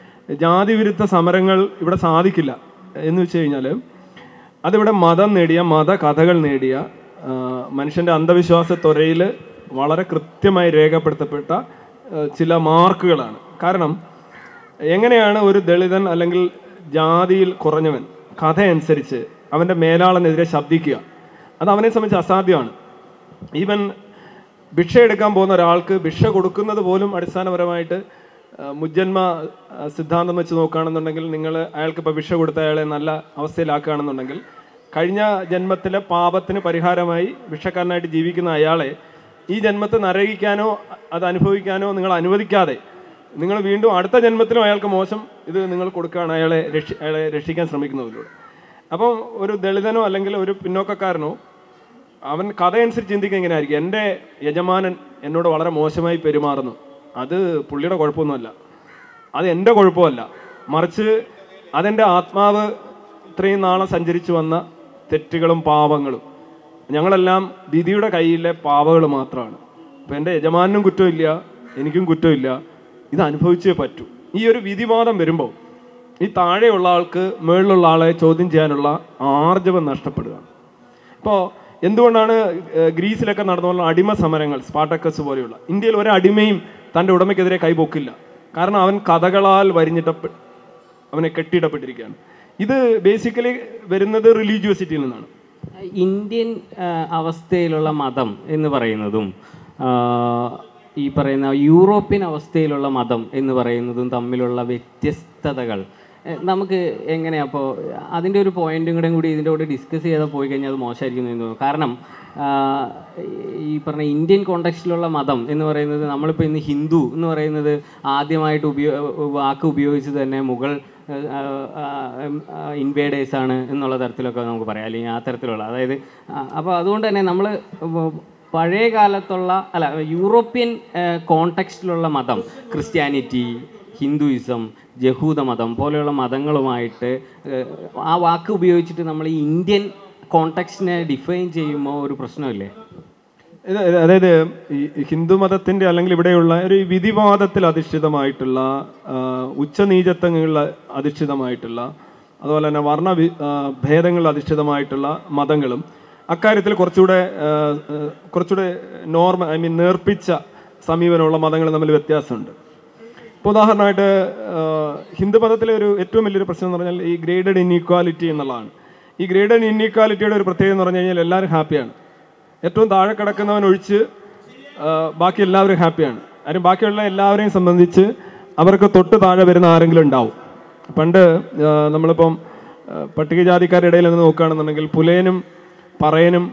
ജാതി വിരുദ്ധ സമരങ്ങൾ ഇവിടെ സാധിക്കില്ല എന്ന് വെച്ച് കഴിഞ്ഞാൽ അതിവിടെ മതം നേടിയ മത കഥകൾ നേടിയ മനുഷ്യൻ്റെ അന്ധവിശ്വാസ ത്വരയിൽ വളരെ കൃത്യമായി രേഖപ്പെടുത്തപ്പെട്ട ചില മാർക്കുകളാണ്. കാരണം എങ്ങനെയാണ് ഒരു ദളിതൻ അല്ലെങ്കിൽ ജാതിയിൽ കുറഞ്ഞവൻ കഥ അനുസരിച്ച് അവൻ്റെ മേലാളനെതിരെ ശബ്ദിക്കുക? അത് അവനെ സംബന്ധിച്ച് അസാധ്യമാണ്. ഈവൻ ഭിക്ഷ എടുക്കാൻ പോകുന്ന ഒരാൾക്ക് ഭിക്ഷ കൊടുക്കുന്നത് പോലും അടിസ്ഥാനപരമായിട്ട് മുജ്ജന്മ സിദ്ധാന്തം വെച്ച് നോക്കുകയാണെന്നുണ്ടെങ്കിൽ നിങ്ങൾ അയാൾക്കിപ്പോൾ ഭിക്ഷ കൊടുത്ത അയാളെ നല്ല അവസ്ഥയിലാക്കുകയാണെന്നുണ്ടെങ്കിൽ കഴിഞ്ഞ ജന്മത്തിലെ പാപത്തിന് പരിഹാരമായി ഭിക്ഷക്കാരനായിട്ട് ജീവിക്കുന്ന അയാളെ ഈ ജന്മത്തെ നരകിക്കാനോ അത് അനുഭവിക്കാനോ നിങ്ങൾ അനുവദിക്കാതെ നിങ്ങൾ വീണ്ടും അടുത്ത ജന്മത്തിലും അയാൾക്ക് മോശം ഇത് നിങ്ങൾ കൊടുക്കുകയാണ് അയാളെ രക്ഷി അയാളെ രക്ഷിക്കാൻ ശ്രമിക്കുന്നതിലൂടെ. അപ്പം ഒരു ദളിതനോ അല്ലെങ്കിൽ ഒരു പിന്നോക്കക്കാരനോ അവൻ കഥയനുസരിച്ച് ചിന്തിക്കുക എങ്ങനെ ആയിരിക്കും? എൻ്റെ യജമാനൻ എന്നോട് വളരെ മോശമായി പെരുമാറുന്നു, അത് പുള്ളിയുടെ കുഴപ്പമൊന്നുമല്ല, അത് എൻ്റെ കുഴപ്പമല്ല, മറിച്ച് അതെൻ്റെ ആത്മാവ് ഇത്രയും നാളെ സഞ്ചരിച്ചു വന്ന തെറ്റുകളും പാപങ്ങളും, ഞങ്ങളെല്ലാം വിധിയുടെ കയ്യിലെ പാവകൾ മാത്രമാണ്. അപ്പം എൻ്റെ യജമാനും കുറ്റമില്ല, എനിക്കും കുറ്റമില്ല, ഇത് അനുഭവിച്ചേ പറ്റൂ. ഈ ഒരു വിധിവാദം വരുമ്പോൾ ഈ താഴെയുള്ള ആൾക്ക് മുകളിലുള്ള ആളെ ചോദ്യം ചെയ്യാനുള്ള ആർജവം നഷ്ടപ്പെടുകയാണ്. ഇപ്പോൾ എന്തുകൊണ്ടാണ് ഗ്രീസിലൊക്കെ നടന്ന അടിമ സമരങ്ങൾ, സ്പാർട്ടക്കസ് പോലെയുള്ള, ഇന്ത്യയിൽ ഒരു അടിമയും തൻ്റെ ഉടമയ്ക്കെതിരെ കൈപൊക്കില്ല. കാരണം അവൻ കഥകളാൽ വരിഞ്ഞിട്ടപ്പെ അവനെ കെട്ടിയിടപ്പെട്ടിരിക്കുകയാണ്. ഇത് ബേസിക്കലി വരുന്നത് റിലീജിയോസിറ്റിയിൽ നിന്നാണ്.
ഇന്ത്യൻ അവസ്ഥയിലുള്ള മതം എന്ന് പറയുന്നതും ഈ പറയുന്ന യൂറോപ്യൻ അവസ്ഥയിലുള്ള മതം എന്ന് പറയുന്നതും തമ്മിലുള്ള വ്യത്യസ്തതകൾ നമുക്ക് എങ്ങനെയാണ്? അപ്പോൾ അതിൻ്റെ ഒരു പോയിൻറ്റും കൂടെ കൂടി ഇതിൻ്റെ കൂടെ ഡിസ്കസ് ചെയ്താൽ പോയി കഴിഞ്ഞാൽ അത് മോശമായിരിക്കും എന്ന് തോന്നുന്നു. കാരണം ഈ പറഞ്ഞ ഇന്ത്യൻ കോണ്ടെക്സ്റ്റിലുള്ള മതം എന്ന് പറയുന്നത്, നമ്മളിപ്പോൾ ഇന്ന് ഹിന്ദു എന്ന് പറയുന്നത് ആദ്യമായിട്ട് ഉപയോ വാക്ക് ഉപയോഗിച്ചത് തന്നെ മുഗൾ ഇൻവേഡേഴ്സാണ് എന്നുള്ള തരത്തിലൊക്കെ നമുക്ക് പറയാം, അല്ലെങ്കിൽ ആ തരത്തിലുള്ള, അതായത് അപ്പോൾ അതുകൊണ്ട് തന്നെ നമ്മൾ പഴയ കാലത്തുള്ള അല്ല യൂറോപ്യൻ കോണ്ടെക്സ്റ്റിലുള്ള മതം, ക്രിസ്ത്യാനിറ്റി, ഹിന്ദുയിസം, ജഹൂദ മതം പോലെയുള്ള മതങ്ങളുമായിട്ട് ആ വാക്ക് ഉപയോഗിച്ചിട്ട് നമ്മൾ ഈ ഇന്ത്യൻ കോണ്ടെക്സ്റ്റിനെ ഡിഫൈൻ ചെയ്യുമ്പോൾ ഒരു പ്രശ്നമില്ലേ?
അതായത് ഈ ഹിന്ദു മതത്തിൻ്റെ അല്ലെങ്കിൽ ഇവിടെയുള്ള ഒരു വിധിവാദത്തിൽ അധിഷ്ഠിതമായിട്ടുള്ള ഉച്ചനീചത്വങ്ങളിൽ അധിഷ്ഠിതമായിട്ടുള്ള അതുപോലെ തന്നെ വർണ്ണ ഭേദങ്ങളിൽ അധിഷ്ഠിതമായിട്ടുള്ള മതങ്ങളും അക്കാര്യത്തിൽ കുറച്ചുകൂടെ കുറച്ചുകൂടെ നോർമൽ ഐ മീൻ നേർപ്പിച്ച സമീപനമുള്ള മതങ്ങൾ തമ്മിൽ വ്യത്യാസമുണ്ട്. ഇപ്പോൾ ഉദാഹരണമായിട്ട് ഹിന്ദു മതത്തിലെ ഒരു ഏറ്റവും വലിയൊരു പ്രശ്നം എന്ന് പറഞ്ഞാൽ ഈ ഗ്രേഡഡ് ഇൻഇക്വാലിറ്റി എന്നുള്ളതാണ്. ഈ ഗ്രേഡഡ് ഇൻഇക്വാലിറ്റിയുടെ ഒരു പ്രത്യേകത എന്ന് പറഞ്ഞു കഴിഞ്ഞാൽ എല്ലാവരും ഹാപ്പിയാണ്. ഏറ്റവും താഴെ കിടക്കുന്നവൻ ഒഴിച്ച് ബാക്കി എല്ലാവരും ഹാപ്പിയാണ്. കാര്യം ബാക്കിയുള്ള എല്ലാവരെയും സംബന്ധിച്ച് അവർക്ക് തൊട്ട് താഴെ വരുന്ന ആരെങ്കിലും ഉണ്ടാവും. പണ്ട് നമ്മളിപ്പം പട്ടികജാതിക്കാരുടെ ഇടയിൽ നിന്ന് നോക്കുകയാണെന്നുണ്ടെങ്കിൽ പുലയനും പറയനും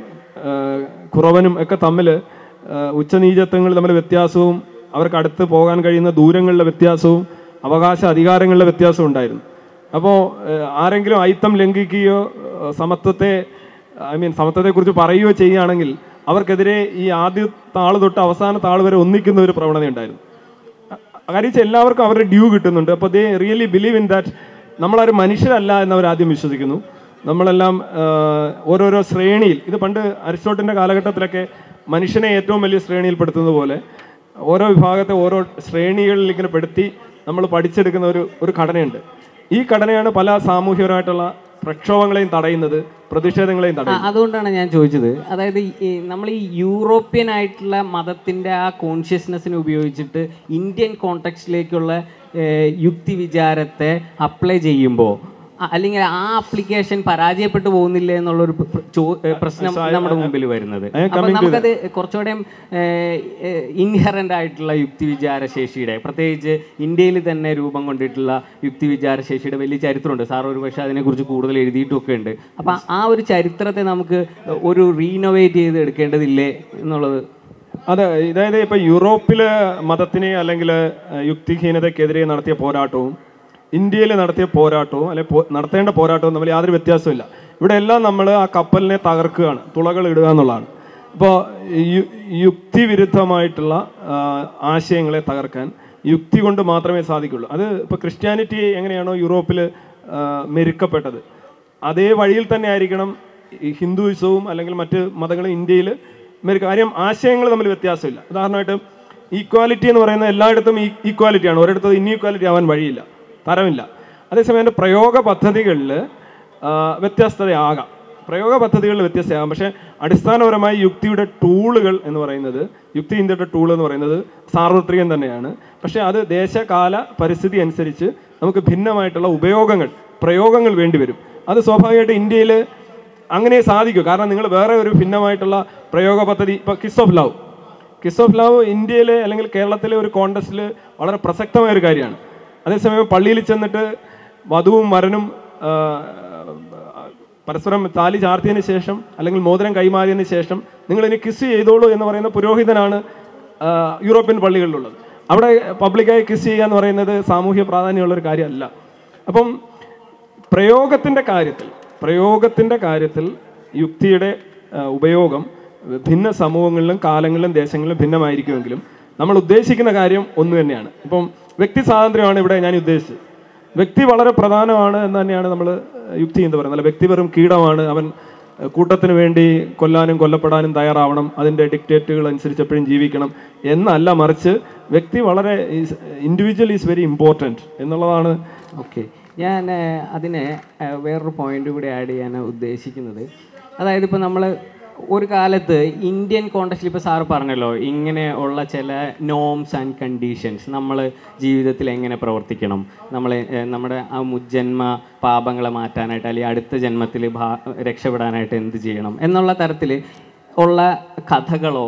കുറവനും ഒക്കെ തമ്മിൽ ഉച്ചനീചത്വങ്ങൾ തമ്മിൽ വ്യത്യാസവും അവർക്ക് അടുത്ത് പോകാൻ കഴിയുന്ന ദൂരങ്ങളിലെ വ്യത്യാസവും അവകാശ അധികാരങ്ങളിലെ വ്യത്യാസവും ഉണ്ടായിരുന്നു. അപ്പോൾ ആരെങ്കിലും അയിത്തം ലംഘിക്കുകയോ സമത്വത്തെ ഐ മീൻ സമത്വത്തെക്കുറിച്ച് പറയുകയോ ചെയ്യുകയാണെങ്കിൽ അവർക്കെതിരെ ഈ ആദ്യ താൾ തൊട്ട് അവസാന താൾ വരെ ഒന്നിക്കുന്ന ഒരു പ്രവണതയുണ്ടായിരുന്നു. കാര്യം വെച്ചാൽ എല്ലാവർക്കും അവരുടെ ഡ്യൂ കിട്ടുന്നുണ്ട്. അപ്പോൾ they really believe in that നമ്മളൊരു മനുഷ്യരല്ല എന്നവർ ആദ്യം വിശ്വസിക്കുന്നു. നമ്മളെല്ലാം ഓരോരോ ശ്രേണിയിൽ, ഇത് പണ്ട് അരിസ്റ്റോട്ടിൻ്റെ കാലഘട്ടത്തിലൊക്കെ മനുഷ്യനെ ഏറ്റവും വലിയ ശ്രേണിയിൽപ്പെടുത്തുന്നത് പോലെ ഓരോ വിഭാഗത്തെ ഓരോ ശ്രേണികളിൽ ഇങ്ങനെ പെടുത്തി നമ്മൾ പഠിച്ചെടുക്കുന്ന ഒരു ഒരു ഘടനയുണ്ട്. ഈ ഘടനയാണ് പല സാമൂഹികപരമായിട്ടുള്ള പ്രക്ഷോഭങ്ങളെയും തടയുന്നത്, പ്രതിഷേധങ്ങളെയും തടയുന്നത്.
അതുകൊണ്ടാണ് ഞാൻ ചോദിച്ചത്. അതായത് നമ്മൾ ഈ യൂറോപ്യൻ ആയിട്ടുള്ള മതത്തിൻ്റെ ആ കോൺഷ്യസ്നെസ്സിനെ ഉപയോഗിച്ചിട്ട് ഇന്ത്യൻ കോണ്ടെക്സ്റ്റിലേക്കുള്ള യുക്തി വിചാരത്തെ അപ്ലൈ ചെയ്യുമ്പോൾ അല്ലെങ്കിൽ ആ ആപ്ലിക്കേഷൻ പരാജയപ്പെട്ടു പോകുന്നില്ല എന്നുള്ളൊരു പ്രശ്നം നമ്മുടെ മുമ്പിൽ വരുന്നത്. അപ്പം നമുക്കത് കുറച്ചുകൂടെ ഇൻഹെറൻ്റ് ആയിട്ടുള്ള യുക്തിവിചാര ശേഷിയുടെ, പ്രത്യേകിച്ച് ഇന്ത്യയിൽ തന്നെ രൂപം കൊണ്ടിട്ടുള്ള യുക്തിവിചാര ശേഷിയുടെ വലിയ ചരിത്രമുണ്ട്. സാർ ഒരു പക്ഷേ അതിനെക്കുറിച്ച് കൂടുതൽ എഴുതിയിട്ടൊക്കെ ഉണ്ട്. അപ്പം ആ ഒരു ചരിത്രത്തെ നമുക്ക് ഒരു റീനോവേറ്റ് ചെയ്ത് എടുക്കേണ്ടതില്ലേ എന്നുള്ളത്.
അതെ, അതായത് ഇപ്പം യൂറോപ്പിലെ മതത്തിനെ അല്ലെങ്കിൽ യുക്തിഹീനതയ്ക്കെതിരെ നടത്തിയ പോരാട്ടവും ഇന്ത്യയിൽ നടത്തിയ പോരാട്ടവും അല്ലെ നടത്തേണ്ട പോരാട്ടവും തമ്മിൽ യാതൊരു വ്യത്യാസമില്ല. ഇവിടെ എല്ലാം നമ്മൾ ആ കപ്പലിനെ തകർക്കുകയാണ്, തുളകൾ ഇടുക എന്നുള്ളതാണ്. ഇപ്പോൾ യുക്തിവിരുദ്ധമായിട്ടുള്ള ആശയങ്ങളെ തകർക്കാൻ യുക്തി കൊണ്ട് മാത്രമേ സാധിക്കുള്ളൂ. അത് ഇപ്പോൾ ക്രിസ്ത്യാനിറ്റി എങ്ങനെയാണോ യൂറോപ്പിൽ മെരുക്കപ്പെട്ടത് അതേ വഴിയിൽ തന്നെ ആയിരിക്കണം ഹിന്ദുയിസവും അല്ലെങ്കിൽ മറ്റ് മതങ്ങളും ഇന്ത്യയിൽ മെരുക്ക. കാര്യം ആശയങ്ങൾ തമ്മിൽ വ്യത്യാസമില്ല. ഉദാഹരണമായിട്ട് ഈക്വാലിറ്റി എന്ന് പറയുന്നത് എല്ലായിടത്തും ഈ ഈക്വാലിറ്റിയാണ്, ഒരിടത്തും ഇൻഈക്വാലിറ്റി ആവാൻ വഴിയില്ല, തരമില്ല. അതേസമയം എൻ്റെ പ്രയോഗ പദ്ധതികളിൽ വ്യത്യസ്തതയാകാം, പ്രയോഗ പദ്ധതികളിൽ വ്യത്യസ്തമാകാം. പക്ഷേ അടിസ്ഥാനപരമായി യുക്തിയുടെ ടൂളുകൾ എന്ന് പറയുന്നത്, യുക്തി ഇന്ത്യയുടെ ടൂൾ എന്ന് പറയുന്നത് സാർവത്രികം തന്നെയാണ്. പക്ഷേ അത് ദേശകാല പരിസ്ഥിതി അനുസരിച്ച് നമുക്ക് ഭിന്നമായിട്ടുള്ള ഉപയോഗങ്ങൾ, പ്രയോഗങ്ങൾ വേണ്ടിവരും. അത് സ്വാഭാവികമായിട്ട് ഇന്ത്യയിൽ അങ്ങനെ സാധിക്കും. കാരണം നിങ്ങൾ വേറെ ഒരു ഭിന്നമായിട്ടുള്ള പ്രയോഗ പദ്ധതി, ഇപ്പോൾ kiss of love, kiss of love ഇന്ത്യയിലെ അല്ലെങ്കിൽ കേരളത്തിലെ ഒരു കോണ്ടസ്റ്റിൽ വളരെ പ്രസക്തമായ ഒരു കാര്യമാണ്. അതേസമയം പള്ളിയിൽ ചെന്നിട്ട് വധുവും വരനും പരസ്പരം താലി ചാർത്തിയതിന് ശേഷം അല്ലെങ്കിൽ മോതിരം കൈമാറിയതിന് ശേഷം നിങ്ങൾ ഇനി കിസ് ചെയ്തോളൂ എന്ന് പറയുന്ന പുരോഹിതനാണ് യൂറോപ്യൻ പള്ളികളിലുള്ളത്. അവിടെ പബ്ലിക്കായി കിസ് ചെയ്യുക എന്ന് പറയുന്നത് സാമൂഹ്യ പ്രാധാന്യമുള്ളൊരു കാര്യമല്ല. അപ്പം പ്രയോഗത്തിൻ്റെ കാര്യത്തിൽ പ്രയോഗത്തിൻ്റെ കാര്യത്തിൽ യുക്തിയുടെ ഉപയോഗം ഭിന്ന സമൂഹങ്ങളിലും കാലങ്ങളിലും ദേശങ്ങളിലും ഭിന്നമായിരിക്കുമെങ്കിലും നമ്മൾ ഉദ്ദേശിക്കുന്ന കാര്യം ഒന്ന് തന്നെയാണ്. ഇപ്പം വ്യക്തി സ്വാതന്ത്ര്യമാണ് ഇവിടെ ഞാൻ ഉദ്ദേശിച്ചത്. വ്യക്തി വളരെ പ്രധാനമാണ് എന്ന് തന്നെയാണ് നമ്മൾ യുക്തി എന്ന് പറയുന്നത്. അല്ല, വ്യക്തി വെറും കീടമാണ്, അവൻ കൂട്ടത്തിന് വേണ്ടി കൊല്ലാനും കൊല്ലപ്പെടാനും തയ്യാറാവണം, അതിൻ്റെ ഡിക്റ്റേറ്റുകൾ അനുസരിച്ച് എപ്പോഴും ജീവിക്കണം എന്നല്ല, മറിച്ച് വ്യക്തി വളരെ ഇൻഡിവിജ്വൽ ഈസ് വെരി ഇമ്പോർട്ടൻറ്റ് എന്നുള്ളതാണ്.
ഓക്കെ, ഞാൻ അതിനെ വേറൊരു പോയിന്റ് കൂടി ആഡ് ചെയ്യാൻ ഉദ്ദേശിക്കുന്നത്, അതായത് ഇപ്പോൾ നമ്മൾ ഒരു കാലത്ത് ഇന്ത്യൻ കോണ്ടെക്സ്റ്റിൽ ഇപ്പോൾ സാറ് പറഞ്ഞല്ലോ ഇങ്ങനെ ഉള്ള ചില നോംസ് ആൻഡ് കണ്ടീഷൻസ്, നമ്മൾ ജീവിതത്തിൽ എങ്ങനെ പ്രവർത്തിക്കണം, നമ്മൾ നമ്മുടെ ആ മുജ്ജന്മ പാപങ്ങളെ മാറ്റാനായിട്ട് അല്ലെങ്കിൽ അടുത്ത ജന്മത്തിൽ ഭാ രക്ഷപ്പെടാനായിട്ട് എന്ത് ചെയ്യണം എന്നുള്ള തരത്തിൽ ഉള്ള കഥകളോ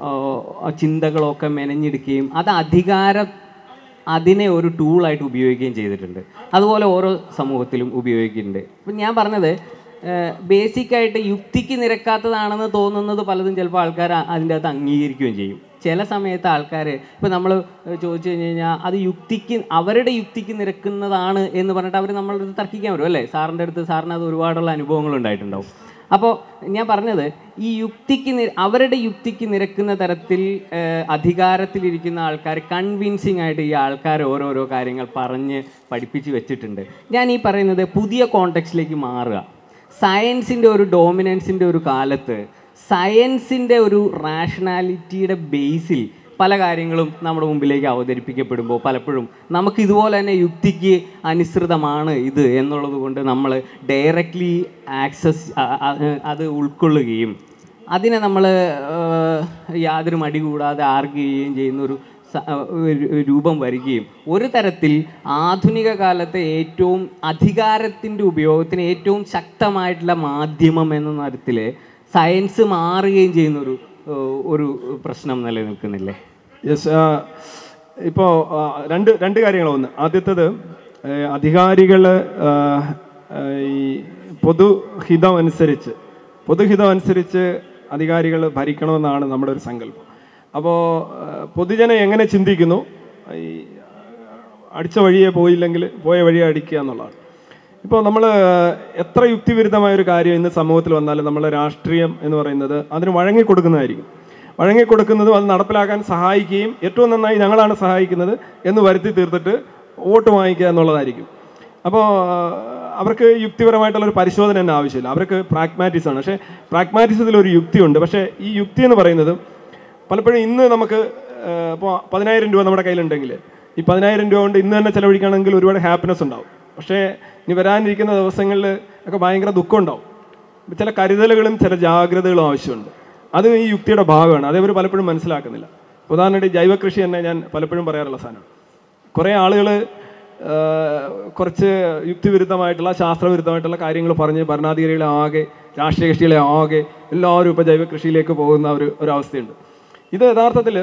ചിന്തകളോ ഒക്കെ മെനഞ്ഞെടുക്കുകയും അത് അധികാര അതിനെ ഒരു ടൂളായിട്ട് ഉപയോഗിക്കുകയും ചെയ്തിട്ടുണ്ട്. അതുപോലെ ഓരോ സമൂഹത്തിലും ഉപയോഗിക്കുന്നുണ്ട്. അപ്പം ഞാൻ പറഞ്ഞത് ബേസിക്കായിട്ട് യുക്തിക്ക് നിരക്കാത്തതാണെന്ന് തോന്നുന്നത് പലതും ചിലപ്പോൾ ആൾക്കാർ അതിൻ്റെ അകത്ത് അംഗീകരിക്കുകയും ചെയ്യും. ചില സമയത്ത് ആൾക്കാർ ഇപ്പോൾ നമ്മൾ ചോദിച്ചു കഴിഞ്ഞ് കഴിഞ്ഞാൽ അത് യുക്തിക്ക് അവരുടെ യുക്തിക്ക് നിരക്കുന്നതാണ് എന്ന് പറഞ്ഞിട്ട് അവർ നമ്മളടുത്ത് തർക്കിക്കാൻ വരും അല്ലേ. സാറിൻ്റെ അടുത്ത് സാറിന് അത് ഒരുപാടുള്ള അനുഭവങ്ങൾ ഉണ്ടായിട്ടുണ്ടാവും. അപ്പോൾ ഞാൻ പറഞ്ഞത് ഈ യുക്തിക്ക് അവരുടെ യുക്തിക്ക് നിരക്കുന്ന തരത്തിൽ അധികാരത്തിലിരിക്കുന്ന ആൾക്കാർ കൺവിൻസിങ് ആയിട്ട് ഈ ആൾക്കാർ ഓരോരോ കാര്യങ്ങൾ പറഞ്ഞ് പഠിപ്പിച്ച് വെച്ചിട്ടുണ്ട്. ഞാൻ ഈ പറയുന്നത് പുതിയ കോണ്ടെക്സ്റ്റിലേക്ക് മാറുക. സയൻസിൻ്റെ ഒരു ഡോമിനൻസിൻ്റെ ഒരു കാലത്ത് സയൻസിൻ്റെ ഒരു റാഷണാലിറ്റിയുടെ ബേസിൽ പല കാര്യങ്ങളും നമ്മുടെ മുമ്പിലേക്ക് അവതരിപ്പിക്കപ്പെടുമ്പോൾ പലപ്പോഴും നമുക്ക് ഇതുപോലെ തന്നെ യുക്തിക്ക് അനുസൃതമാണ് ഇത് എന്നുള്ളത് കൊണ്ട് നമ്മൾ ഡയറക്റ്റ്ലി ആക്സസ് അത് ഉൾക്കൊള്ളുകയും അതിനെ നമ്മൾ യാതൊരു മടി കൂടാതെ ആർഗ്യൂ ചെയ്യുകയും ചെയ്യുന്നൊരു രൂപം വരികയും ഒരു തരത്തിൽ ആധുനിക കാലത്തെ ഏറ്റവും അധികാരത്തിൻ്റെ ഉപയോഗത്തിന് ഏറ്റവും ശക്തമായിട്ടുള്ള മാധ്യമം എന്ന തരത്തിൽ സയൻസ് മാറുകയും ചെയ്യുന്നൊരു ഒരു പ്രശ്നം നിലനിൽക്കുന്നില്ലേ?
യെസ്, ഇപ്പോൾ രണ്ട് രണ്ട് കാര്യങ്ങൾ. ഒന്ന്, ആദ്യത്തേത് അധികാരികൾ ഈ പൊതുഹിതം അനുസരിച്ച് പൊതുഹിതം അനുസരിച്ച് അധികാരികൾ ഭരിക്കണമെന്നാണ് നമ്മുടെ ഒരു സങ്കല്പം. അപ്പോൾ പൊതുജനം എങ്ങനെ ചിന്തിക്കുന്നു, ഈ അടിച്ച വഴിയെ പോയില്ലെങ്കിൽ പോയ വഴിയെ അടിക്കുക എന്നുള്ളതാണ്. ഇപ്പോൾ നമ്മൾ എത്ര യുക്തിവിരുദ്ധമായൊരു കാര്യം ഇന്ന് സമൂഹത്തിൽ വന്നാലും നമ്മളെ രാഷ്ട്രീയം എന്ന് പറയുന്നത് അതിന് വഴങ്ങിക്കൊടുക്കുന്നതായിരിക്കും. വഴങ്ങിക്കൊടുക്കുന്നതും അത് നടപ്പിലാക്കാൻ സഹായിക്കുകയും ഏറ്റവും നന്നായി ഞങ്ങളാണ് സഹായിക്കുന്നത് എന്ന് വരുത്തി തീർത്തിട്ട് വോട്ട് വാങ്ങിക്കുക എന്നുള്ളതായിരിക്കും. അപ്പോൾ അവർക്ക് യുക്തിപരമായിട്ടുള്ളൊരു പരിശോധന തന്നെ ആവശ്യമില്ല. അവർക്ക് പ്രാഗ്മാറ്റിസമാണ്. പക്ഷേ പ്രാഗ്മാറ്റിസത്തിലൊരു യുക്തിയുണ്ട്. പക്ഷേ ഈ യുക്തി എന്ന് പറയുന്നത് പലപ്പോഴും ഇന്ന് നമുക്ക് ഇപ്പോൾ പതിനായിരം രൂപ നമ്മുടെ കയ്യിലുണ്ടെങ്കിൽ ഈ പതിനായിരം രൂപ കൊണ്ട് ഇന്ന് തന്നെ ചിലവഴിക്കുകയാണെങ്കിൽ ഒരുപാട് ഹാപ്പിനെസ് ഉണ്ടാവും. പക്ഷേ ഇനി വരാനിരിക്കുന്ന ദിവസങ്ങളിൽ ഒക്കെ ഭയങ്കര ദുഃഖം ഉണ്ടാവും. ചില കരുതലുകളും ചില ജാഗ്രതകളും ആവശ്യമുണ്ട്. അത് ഈ യുക്തിയുടെ ഭാഗമാണ്. അതേവർ പലപ്പോഴും മനസ്സിലാക്കുന്നില്ല. ഉദാഹരണമായിട്ട് ജൈവ കൃഷി തന്നെ ഞാൻ പലപ്പോഴും പറയാറുള്ള സാധനമാണ്. കുറേ ആളുകൾ കുറച്ച് യുക്തിവിരുദ്ധമായിട്ടുള്ള ശാസ്ത്രവിരുദ്ധമായിട്ടുള്ള കാര്യങ്ങൾ പറഞ്ഞ് ഭരണാധികാരികളെ ആകെ രാഷ്ട്രീയ കക്ഷികളെ ആകെ എല്ലാവരും ഇപ്പോൾ ജൈവ കൃഷിയിലേക്ക് പോകുന്ന ഒരു ഒരവസ്ഥയുണ്ട്. ഇത് യഥാർത്ഥത്തിൽ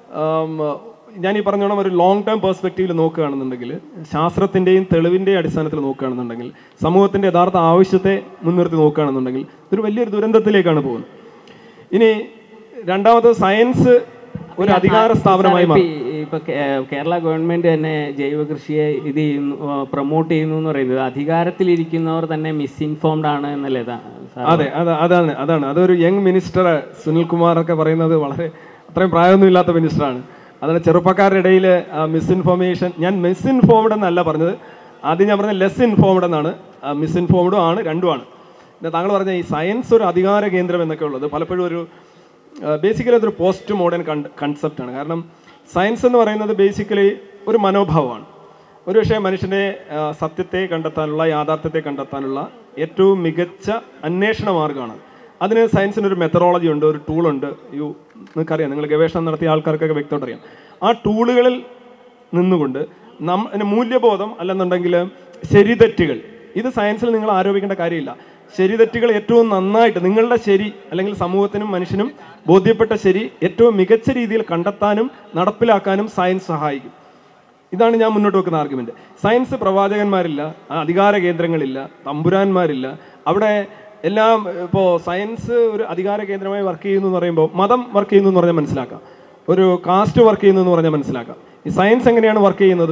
ഞാൻ ഈ പറഞ്ഞോണം ഒരു ലോങ് ടേം പെർസ്പെക്റ്റീവിൽ നോക്കുകയാണെന്നുണ്ടെങ്കിൽ, ശാസ്ത്രത്തിൻ്റെയും തെളിവിൻ്റെയും അടിസ്ഥാനത്തിൽ നോക്കുകയാണെന്നുണ്ടെങ്കിൽ, സമൂഹത്തിൻ്റെ യഥാർത്ഥ ആവശ്യത്തെ മുൻനിർത്തി നോക്കുകയാണെന്നുണ്ടെങ്കിൽ ഇതൊരു വലിയൊരു ദുരന്തത്തിലേക്കാണ് പോകുന്നത്. ഇനി രണ്ടാമത് സയൻസ് ഒരു അധികാര സ്ഥാപനമായി മാറി.
ഇപ്പൊ കേരള ഗവൺമെന്റ് തന്നെ ജൈവ കൃഷിയെ ഇത് ചെയ്യുന്നു, പ്രൊമോട്ട് ചെയ്യുന്നു എന്ന് പറയുന്നത് അധികാരത്തിലിരിക്കുന്നവർ തന്നെ മിസ്ഇൻഫോംഡ് ആണ് എന്നല്ലേ?
അതെ, അതെ, അതാണ് അതാണ് അതൊരു യങ് മിനിസ്റ്റർ സുനിൽകുമാർ ഒക്കെ പറയുന്നത് വളരെ അത്രയും പ്രായമൊന്നും ഇല്ലാത്ത മിനിസ്റ്ററാണ്. അതാണ് ചെറുപ്പക്കാരുടെ ഇടയിൽ മിസ്ഇൻഫോർമേഷൻ. ഞാൻ മിസ്ഇൻഫോംഡ് എന്നല്ല പറഞ്ഞത്, ആദ്യം ഞാൻ പറഞ്ഞത് ലെസ് ഇൻഫോംഡ് എന്നാണ്. മിസ്ഇൻഫോംഡും ആണ്, രണ്ടുമാണ്. പിന്നെ താങ്കൾ പറഞ്ഞ ഈ സയൻസ് ഒരു അധികാര കേന്ദ്രം എന്നൊക്കെ ഉള്ളത് പലപ്പോഴും ഒരു ബേസിക്കലി അതൊരു പോസ്റ്റ് മോഡേൺ കൺസെപ്റ്റാണ്. കാരണം സയൻസ് എന്ന് പറയുന്നത് ബേസിക്കലി ഒരു മനോഭാവമാണ്. ഒരു പക്ഷേ മനുഷ്യൻ്റെ സത്യത്തെ കണ്ടെത്താനുള്ള, യാഥാർത്ഥ്യത്തെ കണ്ടെത്താനുള്ള ഏറ്റവും മികച്ച അന്വേഷണ മാർഗ്ഗമാണ്. അതിന് സയൻസിനൊരു മെത്തഡോളജി ഉണ്ട്, ഒരു ടൂളുണ്ട്. യു നിങ്ങൾക്കറിയാം, നിങ്ങൾ ഗവേഷണം നടത്തിയ ആൾക്കാർക്കൊക്കെ വ്യക്തമായിട്ട് അറിയാം. ആ ടൂളുകളിൽ നിന്നുകൊണ്ട് നം മൂല്യബോധം അല്ലെന്നുണ്ടെങ്കിൽ ശരിതെറ്റുകൾ, ഇത് സയൻസിൽ നിങ്ങൾ ആരോപിക്കേണ്ട കാര്യമില്ല. ശരിതെറ്റുകൾ ഏറ്റവും നന്നായിട്ട് നിങ്ങളുടെ ശരി അല്ലെങ്കിൽ സമൂഹത്തിനും മനുഷ്യനും ബോധ്യപ്പെട്ട ശരി ഏറ്റവും മികച്ച രീതിയിൽ കണ്ടെത്താനും നടപ്പിലാക്കാനും സയൻസ് സഹായിക്കും. ഇതാണ് ഞാൻ മുന്നോട്ട് വെക്കുന്ന ആർഗ്യുമെന്റ്. സയൻസ് പ്രവാചകന്മാരില്ല, അധികാര കേന്ദ്രങ്ങളില്ല, തമ്പുരാന്മാരില്ല. അവിടെ എല്ലാം ഇപ്പോൾ സയൻസ് ഒരു അധികാര കേന്ദ്രമായി വർക്ക് ചെയ്യുന്നു എന്ന് പറയുമ്പോൾ മതം വർക്ക് ചെയ്യുന്നു എന്ന് പറഞ്ഞാൽ മനസ്സിലാക്കാം, ഒരു കാസ്റ്റ് വർക്ക് ചെയ്യുന്നു എന്ന് പറഞ്ഞാൽ മനസ്സിലാക്കാം. ഈ സയൻസ് എങ്ങനെയാണ് വർക്ക് ചെയ്യുന്നത്?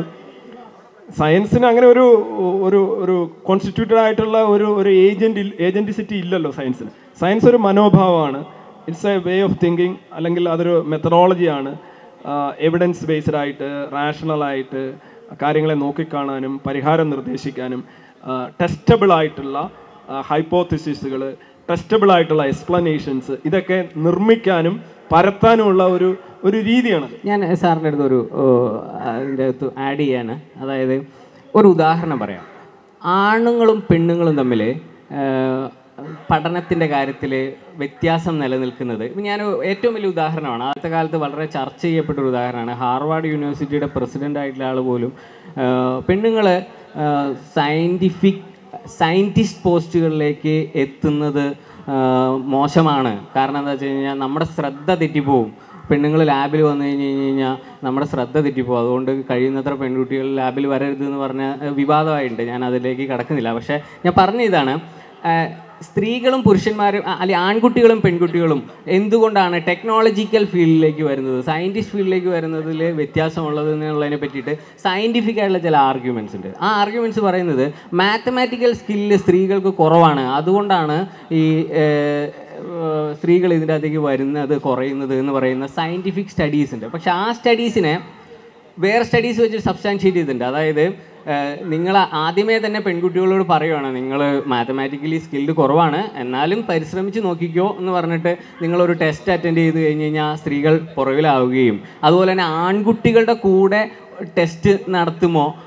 സയൻസിന് അങ്ങനെ ഒരു ഒരു ഒരു കോൺസ്റ്റിറ്റ്യൂട്ടഡ് ആയിട്ടുള്ള ഒരു ഒരു ഏജന്റ് ഏജന്റിസിറ്റി ഇല്ലല്ലോ സയൻസിന്. സയൻസ് ഒരു മനോഭാവമാണ്. It's a way of thinking, അല്ലെങ്കിൽ അതൊരു മെത്തഡോളജിയാണ്. എവിഡൻസ് ബേസ്ഡ് ആയിട്ട് റാഷണലായിട്ട് കാര്യങ്ങളെ നോക്കിക്കാണാനും പരിഹാരം നിർദ്ദേശിക്കാനും ടെസ്റ്റബിൾ ആയിട്ടുള്ള ഹൈപ്പോത്തിസിസുകൾ, ടെസ്റ്റബിൾ ആയിട്ടുള്ള എക്സ്പ്ലനേഷൻസ് ഇതൊക്കെ നിർമ്മിക്കാനും പരത്താനുമുള്ള ഒരു ഒരു രീതിയാണ്.
ഞാൻ സാറിൻ്റെ അടുത്ത് ഒരു അതിൻ്റെ അകത്ത് ആഡ് ചെയ്യാണ്. അതായത് ഒരു ഉദാഹരണം പറയാം. ആണുങ്ങളും പെണ്ണുങ്ങളും തമ്മിൽ പഠനത്തിൻ്റെ കാര്യത്തിൽ വ്യത്യാസം നിലനിൽക്കുന്നത് ഞാൻ ഏറ്റവും വലിയ ഉദാഹരണമാണ്. ആദ്യത്തെ കാലത്ത് വളരെ ചർച്ച ചെയ്യപ്പെട്ട ഒരു ഉദാഹരണമാണ്. ഹാർവാർഡ് യൂണിവേഴ്സിറ്റിയുടെ പ്രസിഡൻ്റ് ആയിട്ടുള്ള ആൾ പോലും പെണ്ണുങ്ങൾ സയൻറ്റിഫിക് സയൻറ്റിസ്റ്റ് പോസ്റ്റുകളിലേക്ക് എത്തുന്നത് മോശമാണ്. കാരണം എന്താ വെച്ച് കഴിഞ്ഞാൽ നമ്മുടെ ശ്രദ്ധ തെറ്റിപ്പോവും. പെണ്ണുങ്ങൾ ലാബിൽ വന്നു കഴിഞ്ഞ് കഴിഞ്ഞ് കഴിഞ്ഞാൽ നമ്മുടെ ശ്രദ്ധ തെറ്റിപ്പോവും. അതുകൊണ്ട് കഴിയുന്നത്ര പെൺകുട്ടികൾ ലാബിൽ വരരുതെന്ന് പറഞ്ഞ വിവാദമായിട്ടുണ്ട്. ഞാൻ അതിലേക്ക് കടക്കുന്നില്ല. പക്ഷേ ഞാൻ പറഞ്ഞ ഇതാണ്, സ്ത്രീകളും പുരുഷന്മാരും അല്ലെങ്കിൽ ആൺകുട്ടികളും പെൺകുട്ടികളും എന്തുകൊണ്ടാണ് ടെക്നോളജിക്കൽ ഫീൽഡിലേക്ക് വരുന്നത്, സയൻറ്റിസ്റ്റ് ഫീൽഡിലേക്ക് വരുന്നതിൽ വ്യത്യാസമുള്ളത് എന്നുള്ളതിനെ പറ്റിയിട്ട് സയൻറ്റിഫിക് ആയിട്ടുള്ള ചില ആർഗ്യുമെൻറ്റ്സ് ഉണ്ട്. ആ ആർഗ്യുമെൻറ്റ്സ് പറയുന്നത് മാത്തമാറ്റിക്കൽ സ്കില്ല് സ്ത്രീകൾക്ക് കുറവാണ്, അതുകൊണ്ടാണ് ഈ സ്ത്രീകൾ ഇതിൻ്റെ അകത്തേക്ക് വരുന്നത് കുറയുന്നത് എന്ന് പറയുന്ന സയൻറ്റിഫിക് സ്റ്റഡീസ് ഉണ്ട്. പക്ഷെ ആ സ്റ്റഡീസിനെ വേറെ സ്റ്റഡീസ് വെച്ച് സബ്സ്റ്റാൻഷിയേറ്റ് ചെയ്തിട്ടുണ്ട്. അതായത് നിങ്ങൾ ആദ്യമേ തന്നെ പെൺകുട്ടികളോട് പറയുവാണ്, നിങ്ങൾ മാത്തമാറ്റിക്കലി സ്കിൽഡ് കുറവാണ്, എന്നാലും പരിശ്രമിച്ച് നോക്കിക്കോ എന്ന് പറഞ്ഞിട്ട് നിങ്ങളൊരു ടെസ്റ്റ് അറ്റൻഡ് ചെയ്ത് കഴിഞ്ഞ് കഴിഞ്ഞാൽ സ്ത്രീകൾ പുറകിലാവുകയും അതുപോലെ തന്നെ ആൺകുട്ടികളുടെ കൂടെ ടെസ്റ്റ് നടത്തുമോ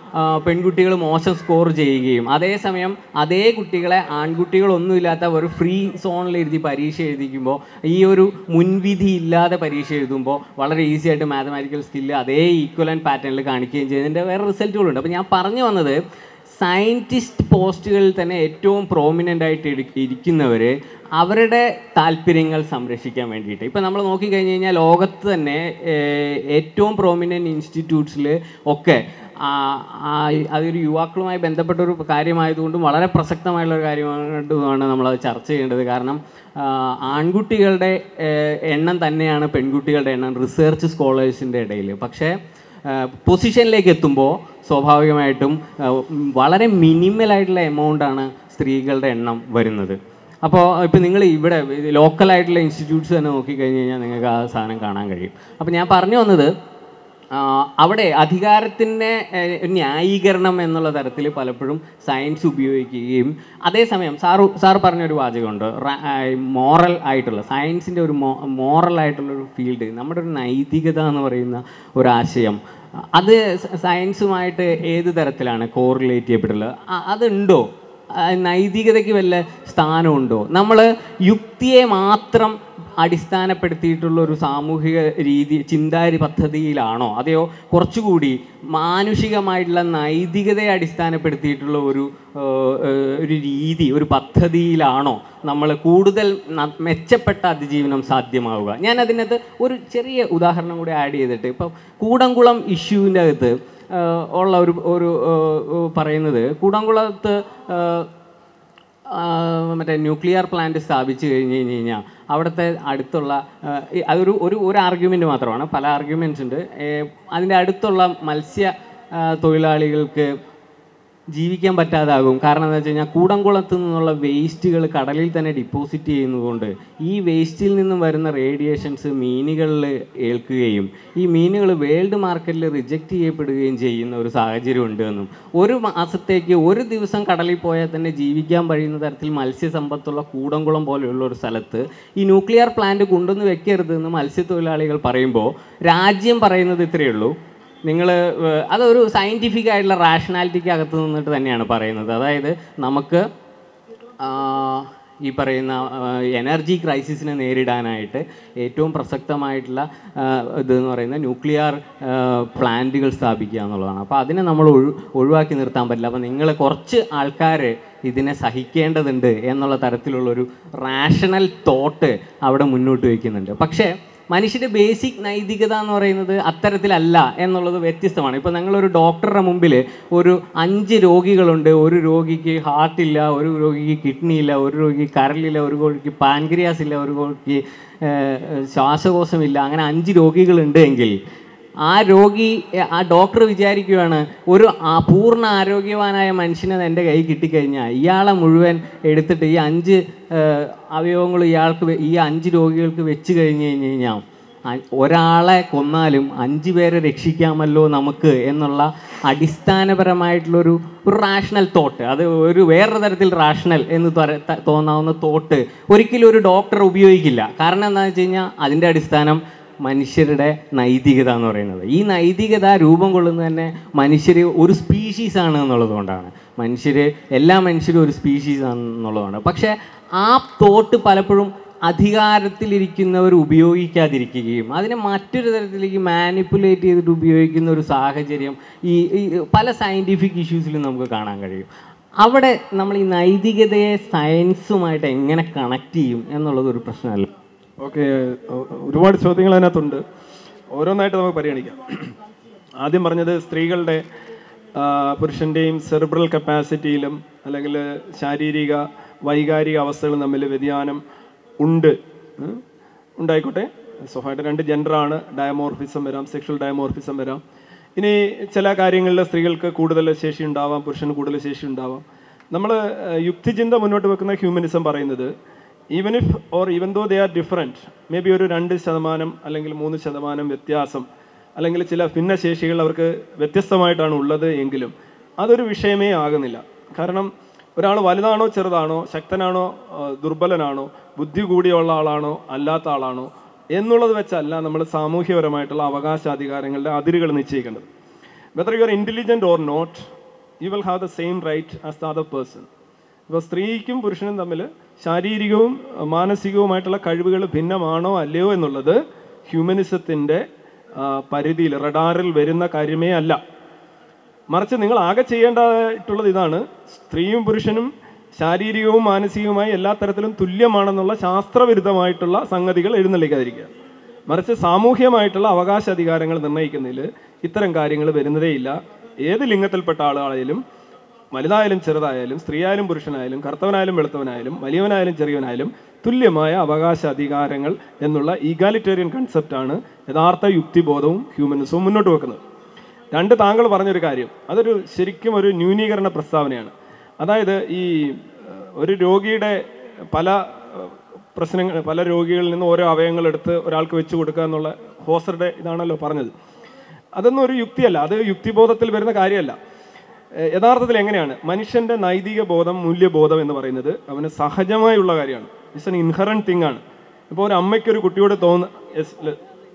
പെൺകുട്ടികൾ മോശം സ്കോർ ചെയ്യുകയും അതേസമയം അതേ കുട്ടികളെ ആൺകുട്ടികളൊന്നുമില്ലാത്ത ഒരു ഫ്രീ സോണിലിരുത്തി പരീക്ഷ എഴുതിക്കുമ്പോൾ ഈ ഒരു മുൻവിധി ഇല്ലാതെ പരീക്ഷ എഴുതുമ്പോൾ വളരെ ഈസി ആയിട്ട് മാത്തമാറ്റിക്കൽ സ്കില്ല് അതേ ഈക്വലൻ പാറ്റേണിൽ കാണിക്കുകയും ചെയ്യുന്നതിൻ്റെ വേറെ റിസൾട്ടുകളുണ്ട്. അപ്പോൾ ഞാൻ പറഞ്ഞു വന്നത് സയൻറ്റിസ്റ്റ് പോസ്റ്റുകളിൽ തന്നെ ഏറ്റവും പ്രോമിനൻ്റ് ആയിട്ട് ഇരിക്കുന്നവർ അവരുടെ താല്പര്യങ്ങൾ സംരക്ഷിക്കാൻ വേണ്ടിയിട്ട് ഇപ്പം നമ്മൾ നോക്കിക്കഴിഞ്ഞ് കഴിഞ്ഞാൽ ലോകത്ത് തന്നെ ഏറ്റവും പ്രോമിനൻ്റ് ഇൻസ്റ്റിറ്റ്യൂട്ട്സിൽ ഒക്കെ അതൊരു യുവാക്കളുമായി ബന്ധപ്പെട്ട ഒരു കാര്യമായതുകൊണ്ടും വളരെ പ്രസക്തമായിട്ടുള്ളൊരു കാര്യമായിട്ടുമാണ് നമ്മളത് ചർച്ച ചെയ്യേണ്ടത്. കാരണം ആൺകുട്ടികളുടെ എണ്ണം തന്നെയാണ് പെൺകുട്ടികളുടെ എണ്ണം റിസർച്ച് സ്കോളേഴ്സിൻ്റെ ഇടയിൽ. പക്ഷേ പൊസിഷനിലേക്ക് എത്തുമ്പോൾ സ്വാഭാവികമായിട്ടും വളരെ മിനിമലായിട്ടുള്ള എമൗണ്ടാണ് സ്ത്രീകളുടെ എണ്ണം വരുന്നത്. അപ്പോൾ ഇപ്പോൾ നിങ്ങൾ ഇവിടെ ലോക്കലായിട്ടുള്ള ഇൻസ്റ്റിറ്റ്യൂട്ട്സ് തന്നെ നോക്കിക്കഴിഞ്ഞ് കഴിഞ്ഞാൽ നിങ്ങൾക്ക് ആ സാധനം കാണാൻ കഴിയും. അപ്പോൾ ഞാൻ പറഞ്ഞു വന്നത് അവിടെ അധികാരത്തിൻ്റെ ന്യായീകരണം എന്നുള്ള തരത്തിൽ പലപ്പോഴും സയൻസ് ഉപയോഗിക്കുകയും അതേസമയം സാറ് സാർ പറഞ്ഞൊരു വാചകമുണ്ട്, മോറൽ ആയിട്ടുള്ള സയൻസിൻ്റെ ഒരു മോ മോറൽ ആയിട്ടുള്ളൊരു ഫീൽഡ്, നമ്മുടെ ഒരു നൈതികത എന്ന് പറയുന്ന ഒരാശയം അത് സയൻസുമായിട്ട് ഏത് തരത്തിലാണ് കോറിലേറ്റ് ചെയ്യപ്പെട്ടുള്ളത്? അതുണ്ടോ? നൈതികതയ്ക്ക് വല്ല സ്ഥാനമുണ്ടോ? നമ്മൾ യുക്തിയെ മാത്രം അടിസ്ഥാനപ്പെടുത്തിയിട്ടുള്ള ഒരു സാമൂഹിക രീതി ചിന്താരി പദ്ധതിയിലാണോ, അതെയോ കുറച്ചുകൂടി മാനുഷികമായിട്ടുള്ള നൈതികതയെ അടിസ്ഥാനപ്പെടുത്തിയിട്ടുള്ള ഒരു ഒരു രീതി ഒരു പദ്ധതിയിലാണോ നമ്മൾ കൂടുതൽ മെച്ചപ്പെട്ട അതിജീവനം സാധ്യമാവുക? ഞാൻ അതിനകത്ത് ഒരു ചെറിയ ഉദാഹരണം കൂടി ആഡ് ചെയ്തിട്ട്, ഇപ്പം കൂടംകുളം ഇഷ്യൂവിൻ്റെ അകത്ത് ഉള്ള ഒരു ഒരു പറയുന്നത്, കൂടംകുളത്ത് മറ്റേ ന്യൂക്ലിയർ പ്ലാന്റ് സ്ഥാപിച്ചു കഴിഞ്ഞ് കഴിഞ്ഞ് കഴിഞ്ഞാൽ അവിടുത്തെ അടുത്തുള്ള അതൊരു ഒരു ഒരു ആർഗ്യുമെൻ്റ് മാത്രമാണ്, പല ആർഗ്യുമെൻറ്റ്സ് ഉണ്ട്. അതിൻ്റെ അടുത്തുള്ള മത്സ്യ തൊഴിലാളികൾക്ക് ജീവിക്കാൻ പറ്റാതാകും. കാരണം എന്താ വെച്ച് കഴിഞ്ഞാൽ കൂടംകുളത്ത് നിന്നുള്ള വേസ്റ്റുകൾ കടലിൽ തന്നെ ഡിപ്പോസിറ്റ് ചെയ്യുന്നതുകൊണ്ട് ഈ വേസ്റ്റിൽ നിന്നും വരുന്ന റേഡിയേഷൻസ് മീനുകളിൽ ഏൽക്കുകയും ഈ മീനുകൾ വേൾഡ് മാർക്കറ്റിൽ റിജക്റ്റ് ചെയ്യപ്പെടുകയും ചെയ്യുന്ന ഒരു സാഹചര്യം ഉണ്ട് എന്നും, ഒരു മാസത്തേക്ക് ഒരു ദിവസം കടലിൽ പോയാൽ തന്നെ ജീവിക്കാൻ കഴിയുന്ന തരത്തിൽ മത്സ്യസമ്പത്തുള്ള കൂടംകുളം പോലെയുള്ള ഒരു സ്ഥലത്ത് ഈ ന്യൂക്ലിയർ പ്ലാന്റ് കൊണ്ടുവന്ന് വെക്കരുതെന്ന് മത്സ്യത്തൊഴിലാളികൾ പറയുമ്പോൾ രാജ്യം പറയുന്നത് ഇത്രയേ ഉള്ളൂ, നിങ്ങൾ അതൊരു സയൻറ്റിഫിക് ആയിട്ടുള്ള റാഷണാലിറ്റിക്ക് അകത്ത് നിന്നിട്ട് തന്നെയാണ് പറയുന്നത്. അതായത് നമുക്ക് ഈ പറയുന്ന എനർജി ക്രൈസിസിനെ നേരിടാനായിട്ട് ഏറ്റവും പ്രസക്തമായിട്ടുള്ള ഇതെന്ന് പറയുന്ന ന്യൂക്ലിയർ പ്ലാന്റുകൾ സ്ഥാപിക്കുക എന്നുള്ളതാണ്. അപ്പോൾ അതിനെ നമ്മൾ ഒഴി ഒഴിവാക്കി നിർത്താൻ പറ്റില്ല. അപ്പോൾ നിങ്ങൾ കുറച്ച് ആൾക്കാർ ഇതിനെ സഹിക്കേണ്ടതുണ്ട് എന്നുള്ള തരത്തിലുള്ളൊരു റാഷണൽ തോട്ട് അവിടെ മുന്നോട്ട് വയ്ക്കുന്നുണ്ട്. പക്ഷേ മനുഷ്യൻ്റെ ബേസിക് നൈതികത എന്ന് പറയുന്നത് അത്തരത്തിലല്ല എന്നുള്ളത് വ്യത്യസ്തമാണ്. ഇപ്പോൾ നിങ്ങളൊരു ഡോക്ടറുടെ മുമ്പിൽ ഒരു അഞ്ച് രോഗികളുണ്ട്, ഒരു രോഗിക്ക് ഹാർട്ടില്ല, ഒരു രോഗിക്ക് കിഡ്നി ഇല്ല, ഒരു രോഗിക്ക് കരളില്ല, ഒരു രോഗിക്ക് പാൻക്രിയാസ് ഇല്ല, ഒരു രോഗിക്ക് ശ്വാസകോശമില്ല, അങ്ങനെ അഞ്ച് രോഗികളുണ്ട് എങ്കിൽ ആ രോഗി ആ ഡോക്ടർ വിചാരിക്കുകയാണ് ഒരു പൂർണ്ണ ആരോഗ്യവാനായ മനുഷ്യനെ എൻ്റെ കൈ കിട്ടിക്കഴിഞ്ഞാൽ ഇയാളെ മുഴുവൻ എടുത്തിട്ട് ഈ അഞ്ച് അവയവങ്ങൾ ഇയാൾക്ക് ഈ അഞ്ച് രോഗികൾക്ക് വെച്ച് കഴിഞ്ഞ് കഴിഞ്ഞ് കഴിഞ്ഞാൽ ഒരാളെ കൊന്നാലും അഞ്ച് പേരെ രക്ഷിക്കാമല്ലോ നമുക്ക് എന്നുള്ള അടിസ്ഥാനപരമായിട്ടുള്ളൊരു ഒരു റാഷണൽ തോട്ട്, അത് ഒരു വേറൊരു തരത്തിൽ റാഷണൽ എന്ന് തോന്നാവുന്ന തോട്ട് ഒരിക്കലും ഒരു ഡോക്ടർ ഉപയോഗിക്കില്ല. കാരണം എന്താണെന്ന് വെച്ച് കഴിഞ്ഞാൽ അതിൻ്റെ അടിസ്ഥാനം മനുഷ്യരുടെ നൈതികത എന്ന് പറയുന്നത്. ഈ നൈതികത രൂപം കൊള്ളുന്നത് തന്നെ മനുഷ്യർ ഒരു സ്പീഷീസാണ് എന്നുള്ളത് കൊണ്ടാണ്. മനുഷ്യർ എല്ലാ മനുഷ്യരും ഒരു സ്പീഷീസ് ആണെന്നുള്ളതാണ്. പക്ഷേ ആ തോട്ട് പലപ്പോഴും അധികാരത്തിലിരിക്കുന്നവർ ഉപയോഗിക്കാതിരിക്കുകയും അതിനെ മറ്റൊരു തരത്തിലേക്ക് മാനിപ്പുലേറ്റ് ചെയ്തിട്ട് ഉപയോഗിക്കുന്ന ഒരു സാഹചര്യം ഈ പല സയൻറ്റിഫിക് ഇഷ്യൂസിലും നമുക്ക് കാണാൻ കഴിയും. അവിടെ നമ്മൾ ഈ നൈതികതയെ സയൻസുമായിട്ട് എങ്ങനെ കണക്ട് ചെയ്യും എന്നുള്ളത് ഒരു പ്രശ്നമല്ല.
ഓക്കെ, ഒരുപാട് ചോദ്യങ്ങൾ അതിനകത്തുണ്ട്, ഓരോന്നായിട്ട് നമുക്ക് പരിഗണിക്കാം. ആദ്യം പറഞ്ഞത് സ്ത്രീകളുടെ പുരുഷൻ്റെയും സെറിബ്രൽ കപ്പാസിറ്റിയിലും അല്ലെങ്കിൽ ശാരീരിക വൈകാരിക അവസ്ഥകളും തമ്മിൽ വ്യതിയാനം ഉണ്ട്. ഉണ്ടായിക്കോട്ടെ, സ്വഭാവമായിട്ട് രണ്ട് ജെൻഡറാണ്, ഡയമോർഫിസം വരാം, സെക്ഷൽ ഡയമോർഫിസം വരാം. ഇനി ചില കാര്യങ്ങളിൽ സ്ത്രീകൾക്ക് കൂടുതൽ ശേഷി ഉണ്ടാവാം, പുരുഷന് കൂടുതൽ ശേഷി ഉണ്ടാവാം. നമ്മൾ യുക്തിചിന്ത മുന്നോട്ട് വെക്കുന്ന ഹ്യൂമനിസം പറയുന്നത് even if or even though they are different, may be ഒരു രണ്ട് ശതമാനം അല്ലെങ്കിൽ മൂന്ന് ശതമാനം വ്യത്യാസം അല്ലെങ്കിൽ ചില ഭിന്നശേഷികൾ അവർക്ക് വ്യത്യസ്തമായിട്ടാണ് ഉള്ളത് എങ്കിലും അതൊരു വിഷയമേ ആകുന്നില്ല. കാരണം ഒരാൾ വലുതാണോ ചെറുതാണോ, ശക്തനാണോ ദുർബലനാണോ, ബുദ്ധി കൂടിയുള്ള ആളാണോ അല്ലാത്ത ആളാണോ എന്നുള്ളത് വെച്ചല്ല നമ്മൾ സാമൂഹ്യപരമായിട്ടുള്ള അവകാശാധികാരങ്ങളുടെ അതിരുകൾ നിശ്ചയിക്കേണ്ടത്. Whether you are intelligent or not, you will have the same right as the other person. ഇപ്പോൾ സ്ത്രീക്കും പുരുഷനും തമ്മിൽ ശാരീരികവും മാനസികവുമായിട്ടുള്ള കഴിവുകൾ ഭിന്നമാണോ അല്ലയോ എന്നുള്ളത് ഹ്യൂമനിസത്തിൻ്റെ പരിധിയിൽ, റഡാറിൽ വരുന്ന കാര്യമേ അല്ല. മറിച്ച് നിങ്ങൾ ആകെ ചെയ്യേണ്ടതായിട്ടുള്ളത് ഇതാണ്: സ്ത്രീയും പുരുഷനും ശാരീരികവും മാനസികവുമായി എല്ലാ തരത്തിലും തുല്യമാണെന്നുള്ള ശാസ്ത്രവിരുദ്ധമായിട്ടുള്ള സംഗതികൾ എഴുന്നള്ളിക്കാതിരിക്കുക. മറിച്ച് സാമൂഹ്യമായിട്ടുള്ള അവകാശാധികാരങ്ങൾ നിർണ്ണയിക്കുന്നതിൽ ഇത്തരം കാര്യങ്ങൾ വരുന്നതേയില്ല. ഏത് ലിംഗത്തിൽപ്പെട്ട ആളുകളായാലും, വലുതായാലും ചെറുതായാലും, സ്ത്രീയായാലും പുരുഷനായാലും, കറുത്തവനായാലും വെളുത്തവനായാലും, വലിയവനായാലും ചെറിയവനായാലും തുല്യമായ അവകാശ അധികാരങ്ങൾ എന്നുള്ള ഈഗാലിറ്റേറിയൻ കൺസെപ്റ്റാണ് യഥാർത്ഥ യുക്തിബോധവും ഹ്യൂമനിസവും മുന്നോട്ട് വെക്കുന്നത്. രണ്ട് താങ്കൾ പറഞ്ഞൊരു കാര്യം, അതൊരു ശരിക്കും ഒരു ന്യൂനീകരണ പ്രസ്താവനയാണ്. അതായത് ഈ ഒരു രോഗിയുടെ പല പ്രശ്നങ്ങൾ, പല രോഗികളിൽ നിന്ന് ഓരോ അവയവങ്ങൾ എടുത്ത് ഒരാൾക്ക് വെച്ച് കൊടുക്കുക എന്നുള്ള ഹോസറുടെ ഇതാണല്ലോ പറഞ്ഞത്. അതൊന്നും ഒരു യുക്തിയല്ല, അത് യുക്തിബോധത്തിൽ വരുന്ന കാര്യമല്ല. യഥാർത്ഥത്തിൽ എങ്ങനെയാണ് മനുഷ്യൻ്റെ നൈതിക ബോധം, മൂല്യബോധം എന്ന് പറയുന്നത് അവന് സഹജമായുള്ള കാര്യമാണ്. ഇറ്റ്സ് എൻ ഇൻഹറൻറ്റ് തിങ് ആണ്. ഇപ്പോൾ ഒരു അമ്മയ്ക്കൊരു കുട്ടിയോട് തോന്നുന്ന യെസ്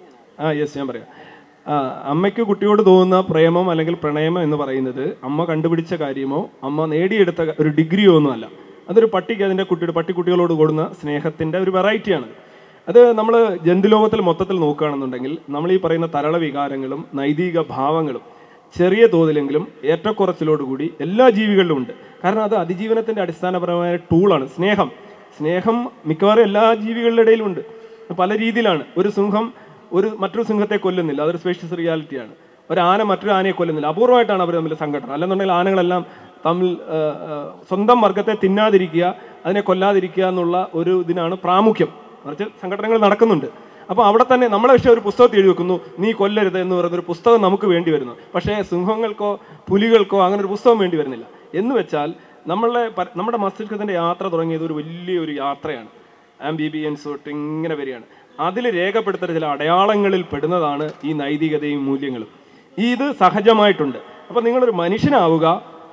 ആ യെസ് ഞാൻ പറയാം അമ്മയ്ക്ക് കുട്ടിയോട് തോന്നുന്ന പ്രേമം അല്ലെങ്കിൽ പ്രണയം എന്ന് പറയുന്നത് അമ്മ കണ്ടുപിടിച്ച കാര്യമോ അമ്മ നേടിയെടുത്ത ഒരു ഡിഗ്രിയോ ഒന്നുമല്ല. അതൊരു പട്ടിക്ക് അതിൻ്റെ കുട്ടിയുടെ പട്ടിക്കുട്ടികളോട് കൊടുക്കുന്ന സ്നേഹത്തിൻ്റെ ഒരു വെറൈറ്റിയാണ്. അത് നമ്മൾ ജന്തുലോകത്തിൽ മൊത്തത്തിൽ നോക്കുകയാണെന്നുണ്ടെങ്കിൽ നമ്മൾ ഈ പറയുന്ന തരള വികാരങ്ങളും നൈതിക ഭാവങ്ങളും ചെറിയ തോതിലെങ്കിലും ഏറ്റക്കുറച്ചിലോടുകൂടി എല്ലാ ജീവികളിലും ഉണ്ട്. കാരണം അത് അതിജീവനത്തിൻ്റെ അടിസ്ഥാനപരമായ ടൂളാണ്. സ്നേഹം സ്നേഹം മിക്കവാറും എല്ലാ ജീവികളുടെ ഇടയിലും ഉണ്ട്. പല രീതിയിലാണ്. ഒരു സിംഹം ഒരു മറ്റൊരു സിംഹത്തെ കൊല്ലുന്നില്ല, അതൊരു സ്പേഷ്യസ് റിയാലിറ്റിയാണ്. ഒരു ആന മറ്റൊരു ആനയെ കൊല്ലുന്നില്ല, അപൂർവമായിട്ടാണ് അവർ തമ്മിൽ സംഘടന. അല്ലെന്നുണ്ടെങ്കിൽ ആനകളെല്ലാം തമ്മിൽ സ്വന്തം വർഗത്തെ തിന്നാതിരിക്കുക, അതിനെ കൊല്ലാതിരിക്കുക എന്നുള്ള ഒരു ഇതിനാണ് പ്രാമുഖ്യം. മറിച്ച് സംഘടനകൾ നടക്കുന്നുണ്ട്. അപ്പോൾ അവിടെ തന്നെ നമ്മളെ പക്ഷേ ഒരു പുസ്തകത്തിൽ എഴുതി വെക്കുന്നു, നീ കൊല്ലരുത് എന്ന് പറയുന്നൊരു പുസ്തകം നമുക്ക് വേണ്ടി വരുന്നു. പക്ഷേ സിംഹങ്ങൾക്കോ പുലികൾക്കോ അങ്ങനെ ഒരു പുസ്തകം വേണ്ടി വരുന്നില്ല. എന്ന് വെച്ചാൽ നമ്മളെ നമ്മുടെ മസ്തിഷ്കത്തിൻ്റെ യാത്ര തുടങ്ങിയത് ഒരു വലിയൊരു യാത്രയാണ്. ആംബിബിയൻസ് തൊട്ട് ഇങ്ങനെ വരികയാണ്. അതിൽ രേഖപ്പെടുത്തുന്ന ചില അടയാളങ്ങളിൽ പെടുന്നതാണ് ഈ നൈതികതയും മൂല്യങ്ങളും. ഇത് സഹജമായിട്ടുണ്ട്. അപ്പോൾ നിങ്ങളൊരു മനുഷ്യനാവുക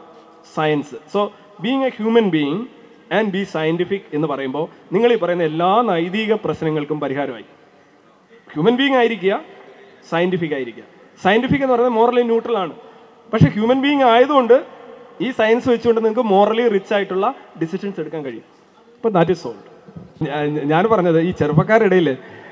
science. So being a human being and be scientific എന്ന് പറയുമ്പോൾ നിങ്ങൾ ഈ പറയുന്ന എല്ലാ നൈതിക പ്രശ്നങ്ങൾക്കും പരിഹാരമായി. ഹ്യൂമൻ ബീയിങ് ആയിരിക്കുക, സയൻറ്റിഫിക് ആയിരിക്കുക. സയൻറ്റിഫിക് എന്ന് പറയുന്നത് മോറലി ന്യൂട്രൽ ആണ്. പക്ഷേ ഹ്യൂമൻ ബീയിങ് ആയതുകൊണ്ട് ഈ സയൻസ് വെച്ചുകൊണ്ട് നിങ്ങൾക്ക് മോറലി റിച്ച് ആയിട്ടുള്ള ഡിസിഷൻസ് എടുക്കാൻ കഴിയും. അപ്പോൾ ദാറ്റ് ഈസ് സോൾഡ്. ഞാൻ പറഞ്ഞത് ഈ ചെറുപ്പക്കാരുടെ ഇടയിൽ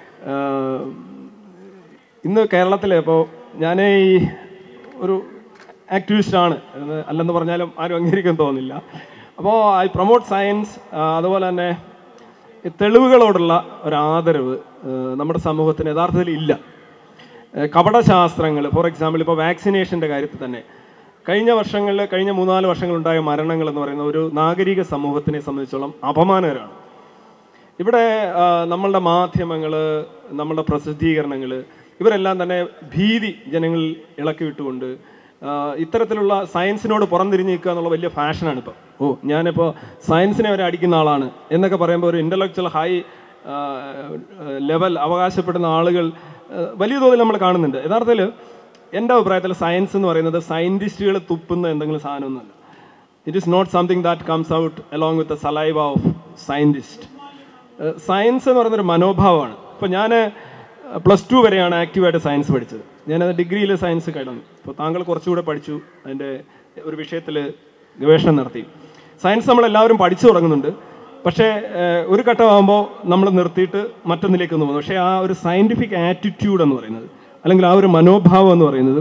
ഇന്ന് കേരളത്തിൽ ഇപ്പോൾ ഞാൻ ഈ ഒരു ആക്ടിവിസ്റ്റാണ് അല്ലെന്ന് പറഞ്ഞാലും ആരും അംഗീകരിക്കാൻ തോന്നില്ല. അപ്പോൾ ഐ പ്രൊമോട്ട് സയൻസ്. അതുപോലെ തന്നെ തെളിവുകളോടുള്ള ഒരാദരവ് നമ്മുടെ സമൂഹത്തിന് യഥാർത്ഥത്തിൽ ഇല്ല. കപടശാസ്ത്രങ്ങൾ, ഫോർ എക്സാമ്പിൾ ഇപ്പോൾ വാക്സിനേഷൻ്റെ കാര്യത്തിൽ തന്നെ കഴിഞ്ഞ വർഷങ്ങളിൽ കഴിഞ്ഞ മൂന്നാല് വർഷങ്ങളുണ്ടായ മരണങ്ങൾ എന്ന് പറയുന്ന ഒരു നാഗരിക സമൂഹത്തിനെ സംബന്ധിച്ചോളം അപമാനകരമാണ്. ഇവിടെ നമ്മളുടെ മാധ്യമങ്ങൾ, നമ്മളുടെ പ്രസിദ്ധീകരണങ്ങൾ ഇവരെല്ലാം തന്നെ ഭീതി ജനങ്ങളിൽ ഇളക്കി വിട്ടുകൊണ്ട് ഇത്തരത്തിലുള്ള സയൻസിനോട് പുറംതിരിഞ്ഞ് നിൽക്കുക എന്നുള്ള വലിയ ഫാഷനാണ് ഇപ്പോൾ. ഓ ഞാനിപ്പോൾ സയൻസിനെ വരെ അടിക്കുന്ന ആളാണ് എന്നൊക്കെ പറയുമ്പോൾ ഒരു ഇൻ്റലക്ച്വൽ ഹൈ ലെവൽ അവകാശപ്പെടുന്ന ആളുകൾ വലിയ തോതിൽ നമ്മൾ കാണുന്നുണ്ട്. യഥാർത്ഥത്തിൽ എൻ്റെ അഭിപ്രായത്തിൽ സയൻസ് എന്ന് പറയുന്നത് സയൻറ്റിസ്റ്റുകൾ തുപ്പുന്ന എന്തെങ്കിലും സാധനമൊന്നുമല്ല. It is not something that comes out along with the saliva of scientist. Science എന്ന് പറയുന്നൊരു മനോഭാവമാണ്. ഇപ്പോൾ ഞാൻ പ്ലസ് ടു വരെയാണ് ആക്റ്റീവായിട്ട് സയൻസ് പഠിച്ചത്. ഞാനത് ഡിഗ്രിയിൽ സയൻസ് കഴിഞ്ഞു. ഇപ്പോൾ താങ്കൾ കുറച്ചുകൂടെ പഠിച്ചു, അതിൻ്റെ ഒരു വിഷയത്തിൽ ഗവേഷണം നടത്തി. സയൻസ് നമ്മളെല്ലാവരും പഠിച്ചു തുടങ്ങുന്നുണ്ട്. പക്ഷേ ഒരു ഘട്ടമാകുമ്പോൾ നമ്മൾ നിർത്തിയിട്ട് മറ്റൊന്നിലേക്ക് ഒന്ന് പോകുന്നു. പക്ഷേ ആ ഒരു സയൻറ്റിഫിക് ആറ്റിറ്റ്യൂഡ് എന്ന് പറയുന്നത്, അല്ലെങ്കിൽ ആ ഒരു മനോഭാവം എന്ന് പറയുന്നത്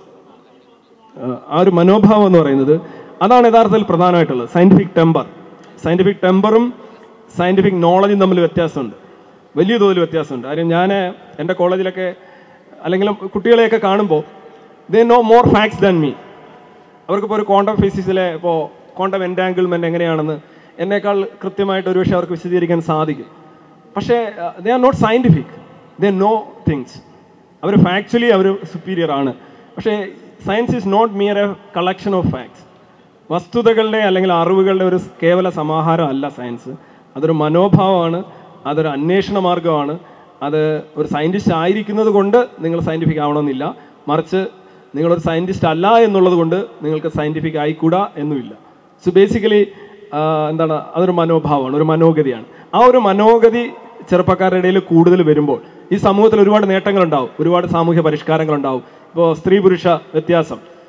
ആ ഒരു മനോഭാവം എന്ന് പറയുന്നത് അതാണ് യഥാർത്ഥത്തിൽ പ്രധാനമായിട്ടുള്ളത്. സയൻറ്റിഫിക് ടെമ്പർ സയൻറ്റിഫിക് ടെമ്പറും സയൻറ്റിഫിക് നോളജും തമ്മിൽ വ്യത്യാസമുണ്ട്, വലിയ തോതിൽ വ്യത്യാസമുണ്ട്. കാര്യം ഞാൻ എൻ്റെ കോളേജിലൊക്കെ അല്ലെങ്കിൽ കുട്ടികളെയൊക്കെ കാണുമ്പോൾ they know more facts than me. അവർക്കിപ്പോൾ ഒരു ക്വാണ്ടം ഫിസിക്സിലെ ഇപ്പോൾ ക്വാണ്ടം എൻറ്റാങ്കിൾമെൻറ്റ് എങ്ങനെയാണെന്ന് എന്നേക്കാൾ കൃത്യമായിട്ട് ഒരുപക്ഷെ അവർക്ക് വിശദീകരിക്കാൻ സാധിക്കും. പക്ഷേ they are not scientific, they know things. അവർ ഫാക്ച്വലി അവർ സുപ്പീരിയർ ആണ്. പക്ഷേ science is not mere a collection of facts. വസ്തുതകളുടെ അല്ലെങ്കിൽ അറിവുകളുടെ ഒരു കേവല സമാഹാരം അല്ല സയൻസ്. അതൊരു മനോഭാവമാണ്, അതൊരു അന്വേഷണ മാർഗമാണ്. അത് ഒരു സയൻറ്റിസ്റ്റ് ആയിരിക്കുന്നത് കൊണ്ട് നിങ്ങൾ സയൻറ്റിഫിക് ആവണമെന്നില്ല. മറിച്ച് നിങ്ങളൊരു സയൻറ്റിസ്റ്റ് അല്ല എന്നുള്ളത് കൊണ്ട് നിങ്ങൾക്ക് സയൻറ്റിഫിക് ആയിക്കൂടാ എന്നുമില്ല. സോ ബേസിക്കലി എന്താണ്, അതൊരു മനോഭാവമാണ്, ഒരു മനോഗതിയാണ്. ആ ഒരു മനോഗതി ചെറുപ്പക്കാരുടെ ഇടയിൽ കൂടുതൽ വരുമ്പോൾ ഈ സമൂഹത്തിൽ ഒരുപാട് നേട്ടങ്ങളുണ്ടാവും, ഒരുപാട് സാമൂഹ്യ പരിഷ്കാരങ്ങളുണ്ടാവും. ഇപ്പോൾ സ്ത്രീ പുരുഷ വ്യത്യാസം,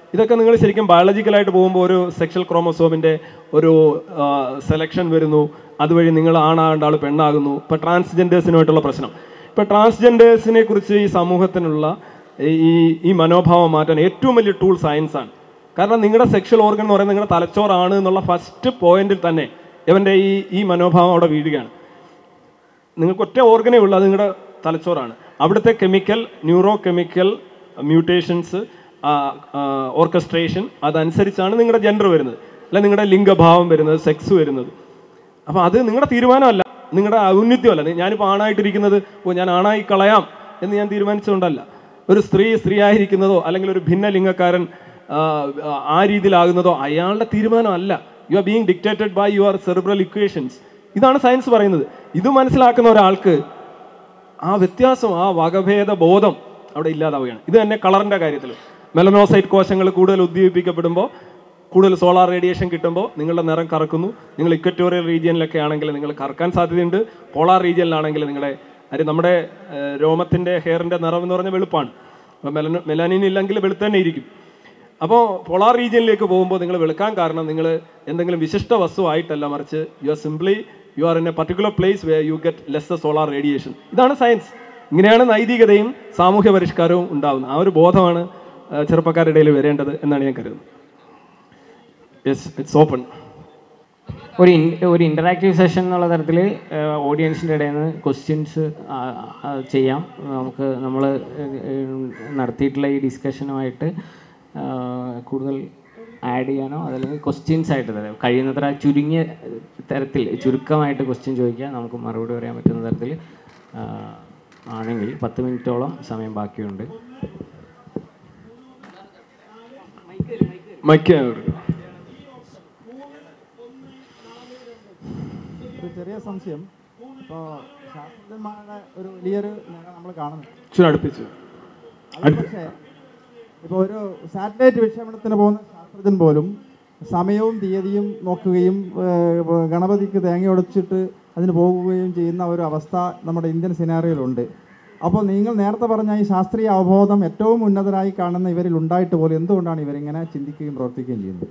ഇതൊക്കെ നിങ്ങൾ ശരിക്കും ബയോളജിക്കലായിട്ട് പോകുമ്പോൾ ഒരു സെക്ഷൽ ക്രോമസോമിൻ്റെ ഒരു സെലക്ഷൻ വരുന്നു, അതുവഴി നിങ്ങൾ ആണാകേണ്ട ആൾ പെണ്ണാകുന്നു. ഇപ്പോൾ ട്രാൻസ്ജെൻഡേഴ്സിനുമായിട്ടുള്ള പ്രശ്നം, ഇപ്പോൾ ട്രാൻസ്ജെൻഡേഴ്സിനെ കുറിച്ച് ഈ സമൂഹത്തിനുള്ള ഈ ഈ മനോഭാവം മാറ്റാൻ ഏറ്റവും വലിയ ടൂൾ സയൻസാണ്. കാരണം നിങ്ങളുടെ സെക്ഷൽ ഓർഗൻ എന്ന് പറയുന്നത് നിങ്ങളുടെ തലച്ചോറാണ് എന്നുള്ള ഫസ്റ്റ് പോയിന്റിൽ തന്നെ ഇവൻ്റെ ഈ ഈ മനോഭാവം അവിടെ വീഴുകയാണ്. നിങ്ങൾക്ക് ഒറ്റ ഓർഗനേ ഉള്ളൂ, അത് നിങ്ങളുടെ തലച്ചോറാണ്. അവിടുത്തെ chemical neuro chemical mutations, orchestration, അതനുസരിച്ചാണ് നിങ്ങളുടെ ജെൻഡർ വരുന്നത്, അല്ല നിങ്ങളുടെ ലിംഗഭാവം വരുന്നത്, സെക്സ് വരുന്നത്. അപ്പോൾ അത് നിങ്ങളുടെ തീരുമാനമല്ല, നിങ്ങളുടെ ഔന്നത്യമല്ല. ഞാനിപ്പോൾ ആണായിട്ടിരിക്കുന്നത് ഓ ഞാൻ ആണായി കളയാം എന്ന് ഞാൻ തീരുമാനിച്ചുകൊണ്ടല്ല. ഒരു സ്ത്രീ സ്ത്രീ ആയിരിക്കുന്നതോ അല്ലെങ്കിൽ ഒരു ഭിന്ന ലിംഗക്കാരൻ ആ രീതിയിലാകുന്നതോ അയാളുടെ തീരുമാനമല്ല. You are being dictated by your cerebral equations. ഇതാണ് സയൻസ് പറയുന്നത്. ഇത് മനസ്സിലാക്കുന്ന ഒരാൾക്ക് ആ വ്യത്യാസം, ആ വകഭേദ ബോധം അവിടെ ഇല്ലാതാവുകയാണ്. ഇത് തന്നെ കളറിൻ്റെ കാര്യത്തിൽ മെലനോസൈറ്റ് കോശങ്ങൾ കൂടുതൽ ഉദ്ദീപിക്കപ്പെടുമ്പോൾ, കൂടുതൽ സോളാർ റേഡിയേഷൻ കിട്ടുമ്പോൾ നിങ്ങളുടെ നിറം കറക്കുന്നു. നിങ്ങൾ ഇക്വറ്റോറിയൽ റീജിയനിലൊക്കെ ആണെങ്കിൽ നിങ്ങൾ കറക്കാൻ സാധ്യതയുണ്ട്. പോളാർ റീജിയനിലാണെങ്കിൽ നിങ്ങളുടെ അത് നമ്മുടെ രോമത്തിൻ്റെ ഹെയറിൻ്റെ നിറം എന്ന് പറഞ്ഞാൽ വെളുപ്പാണ്. അപ്പോൾ മെലന മെലാനിൻ ഇല്ലെങ്കിൽ വെളുത്ത് തന്നെ ഇരിക്കും. അപ്പോൾ പോളാർ റീജിയനിലേക്ക് പോകുമ്പോൾ നിങ്ങൾ വെളുക്കാൻ കാരണം നിങ്ങൾ എന്തെങ്കിലും വിശിഷ്ട വസ്തുവായിട്ടല്ല, മറിച്ച് you are simply you are in a particular place where you get less solar radiation. ഇതാണ് സയൻസ്. ഇങ്ങനെയാണ് നൈതികതയും സാമൂഹ്യ പരിഷ്കാരവും ഉണ്ടാകുന്നത്. ആ ഒരു ബോധമാണ് ചെറുപ്പക്കാരുടെ ഇടയിൽ വരേണ്ടത് എന്നാണ് ഞാൻ കരുതുന്നത്. Yes, it's open.
ഒരു ഒരു ഇൻ്ററാക്റ്റീവ് സെഷൻ എന്നുള്ള തരത്തിൽ ഓഡിയൻസിൻ്റെ ഇടയിൽ നിന്ന് ക്വസ്റ്റ്യൻസ് ചെയ്യാം. നമുക്ക് നമ്മൾ നടത്തിയിട്ടുള്ള ഈ ഡിസ്കഷനുമായിട്ട് കൂടുതൽ ആഡ് ചെയ്യാനോ അതല്ലെങ്കിൽ ക്വസ്റ്റ്യൻസ് ആയിട്ട് തരാം. കഴിയുന്നത്ര ചുരുങ്ങിയ തരത്തിൽ ചുരുക്കമായിട്ട് ക്വസ്റ്റ്യൻ ചോദിക്കുക, നമുക്ക് മറുപടി പറയാൻ പറ്റുന്ന തരത്തിൽ ആണെങ്കിൽ പത്ത് മിനിറ്റോളം സമയം ബാക്കിയുണ്ട്.
ഒരു ചെറിയ സംശയം. ഇപ്പോൾ ശാസ്ത്രജ്ഞന്മാരുടെ ഒരു വലിയൊരു നേരം നമ്മൾ കാണുന്നു. പക്ഷേ ഇപ്പോൾ ഒരു സാറ്റലൈറ്റ് വിക്ഷേപണത്തിന് പോകുന്ന ശാസ്ത്രജ്ഞൻ പോലും സമയവും തീയതിയും നോക്കുകയും ഗണപതിക്ക് തേങ്ങ ഉടച്ചിട്ട് അതിന് പോകുകയും ചെയ്യുന്ന ഒരു അവസ്ഥ നമ്മുടെ ഇന്ത്യൻ സിനാറിയോയിലുണ്ട്. അപ്പോൾ നിങ്ങൾ നേരത്തെ പറഞ്ഞ ഈ ശാസ്ത്രീയ അവബോധം ഏറ്റവും ഉന്നതരായി കാണുന്ന ഇവരിൽ ഉണ്ടായിട്ട് പോലും എന്തുകൊണ്ടാണ് ഇവരിങ്ങനെ ചിന്തിക്കുകയും പ്രവർത്തിക്കുകയും ചെയ്യുന്നത്?